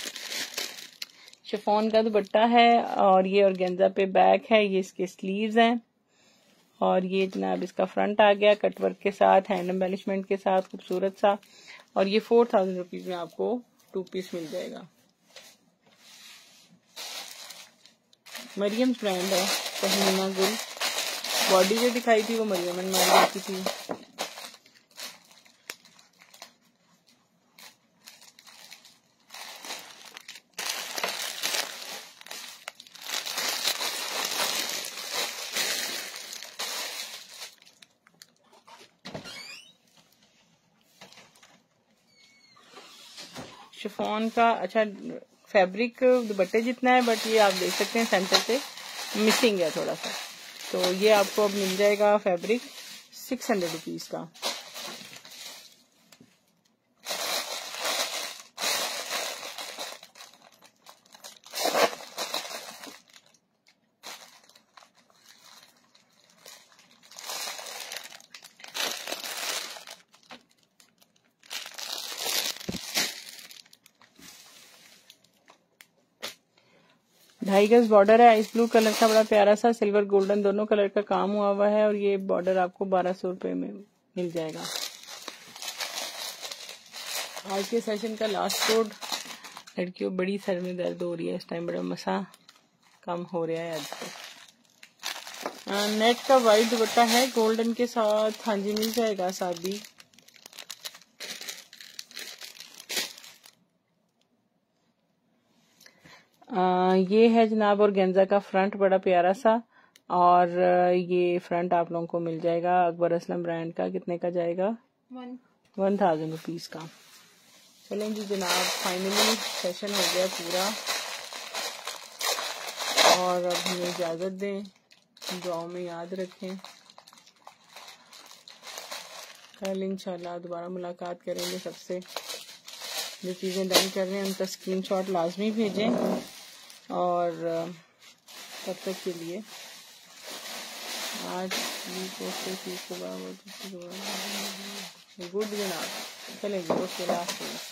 Speaker 1: शिफॉन का दुपट्टा है, और ये ऑर्गेन्जा पे बैक है, ये इसके स्लीव्स हैं, और ये जनाब इसका फ्रंट आ गया कटवर्क के साथ, हैंड एम्बेलिशमेंट के साथ, खूबसूरत सा। और ये 4000 रुपीज में आपको 2 पीस मिल जाएगा। मरियम ब्रांड है, तहमीना गुल। बॉडी जो दिखाई थी वो मरियम एंड मारिया की थी। शिफॉन का अच्छा फैब्रिक दुपट्टे जितना है, बट ये आप देख सकते हैं सेंटर से मिसिंग है थोड़ा सा। तो ये आपको अब मिल जाएगा फैब्रिक 600 रुपीज का। ढाई गज बॉर्डर है, आइस ब्लू कलर का, बड़ा प्यारा सा सिल्वर गोल्डन दोनों कलर का काम हुआ हुआ है, और ये बॉर्डर आपको 1200 रुपए में मिल जाएगा। आज के सेशन का लास्ट कोड। लड़कियों बड़ी सर में दर्द हो रही है इस टाइम, बड़ा मसा कम हो रहा है आज तो। नेट का वाइट दुपट्टा है गोल्डन के साथ, हाँ जी मिल जाएगा साथ भी। ये है जनाब ऑर्गेन्जा का फ्रंट, बड़ा प्यारा सा, और ये फ्रंट आप लोगों को मिल जाएगा अकबर असलम ब्रांड का। कितने का जाएगा? 1000 रुपीज का। चलें जी जनाब, फाइनली सेशन हो गया पूरा, और अब हमें इजाजत दें। दुआओं में याद रखें। कल इंशाल्लाह दोबारा मुलाकात करेंगे सबसे। जो चीजें डन कर रहे हैं उनका स्क्रीनशॉट लाजमी भेजें, और तब तक के लिए आज गुड जनाब। चलेंगे, ओके, लास्ट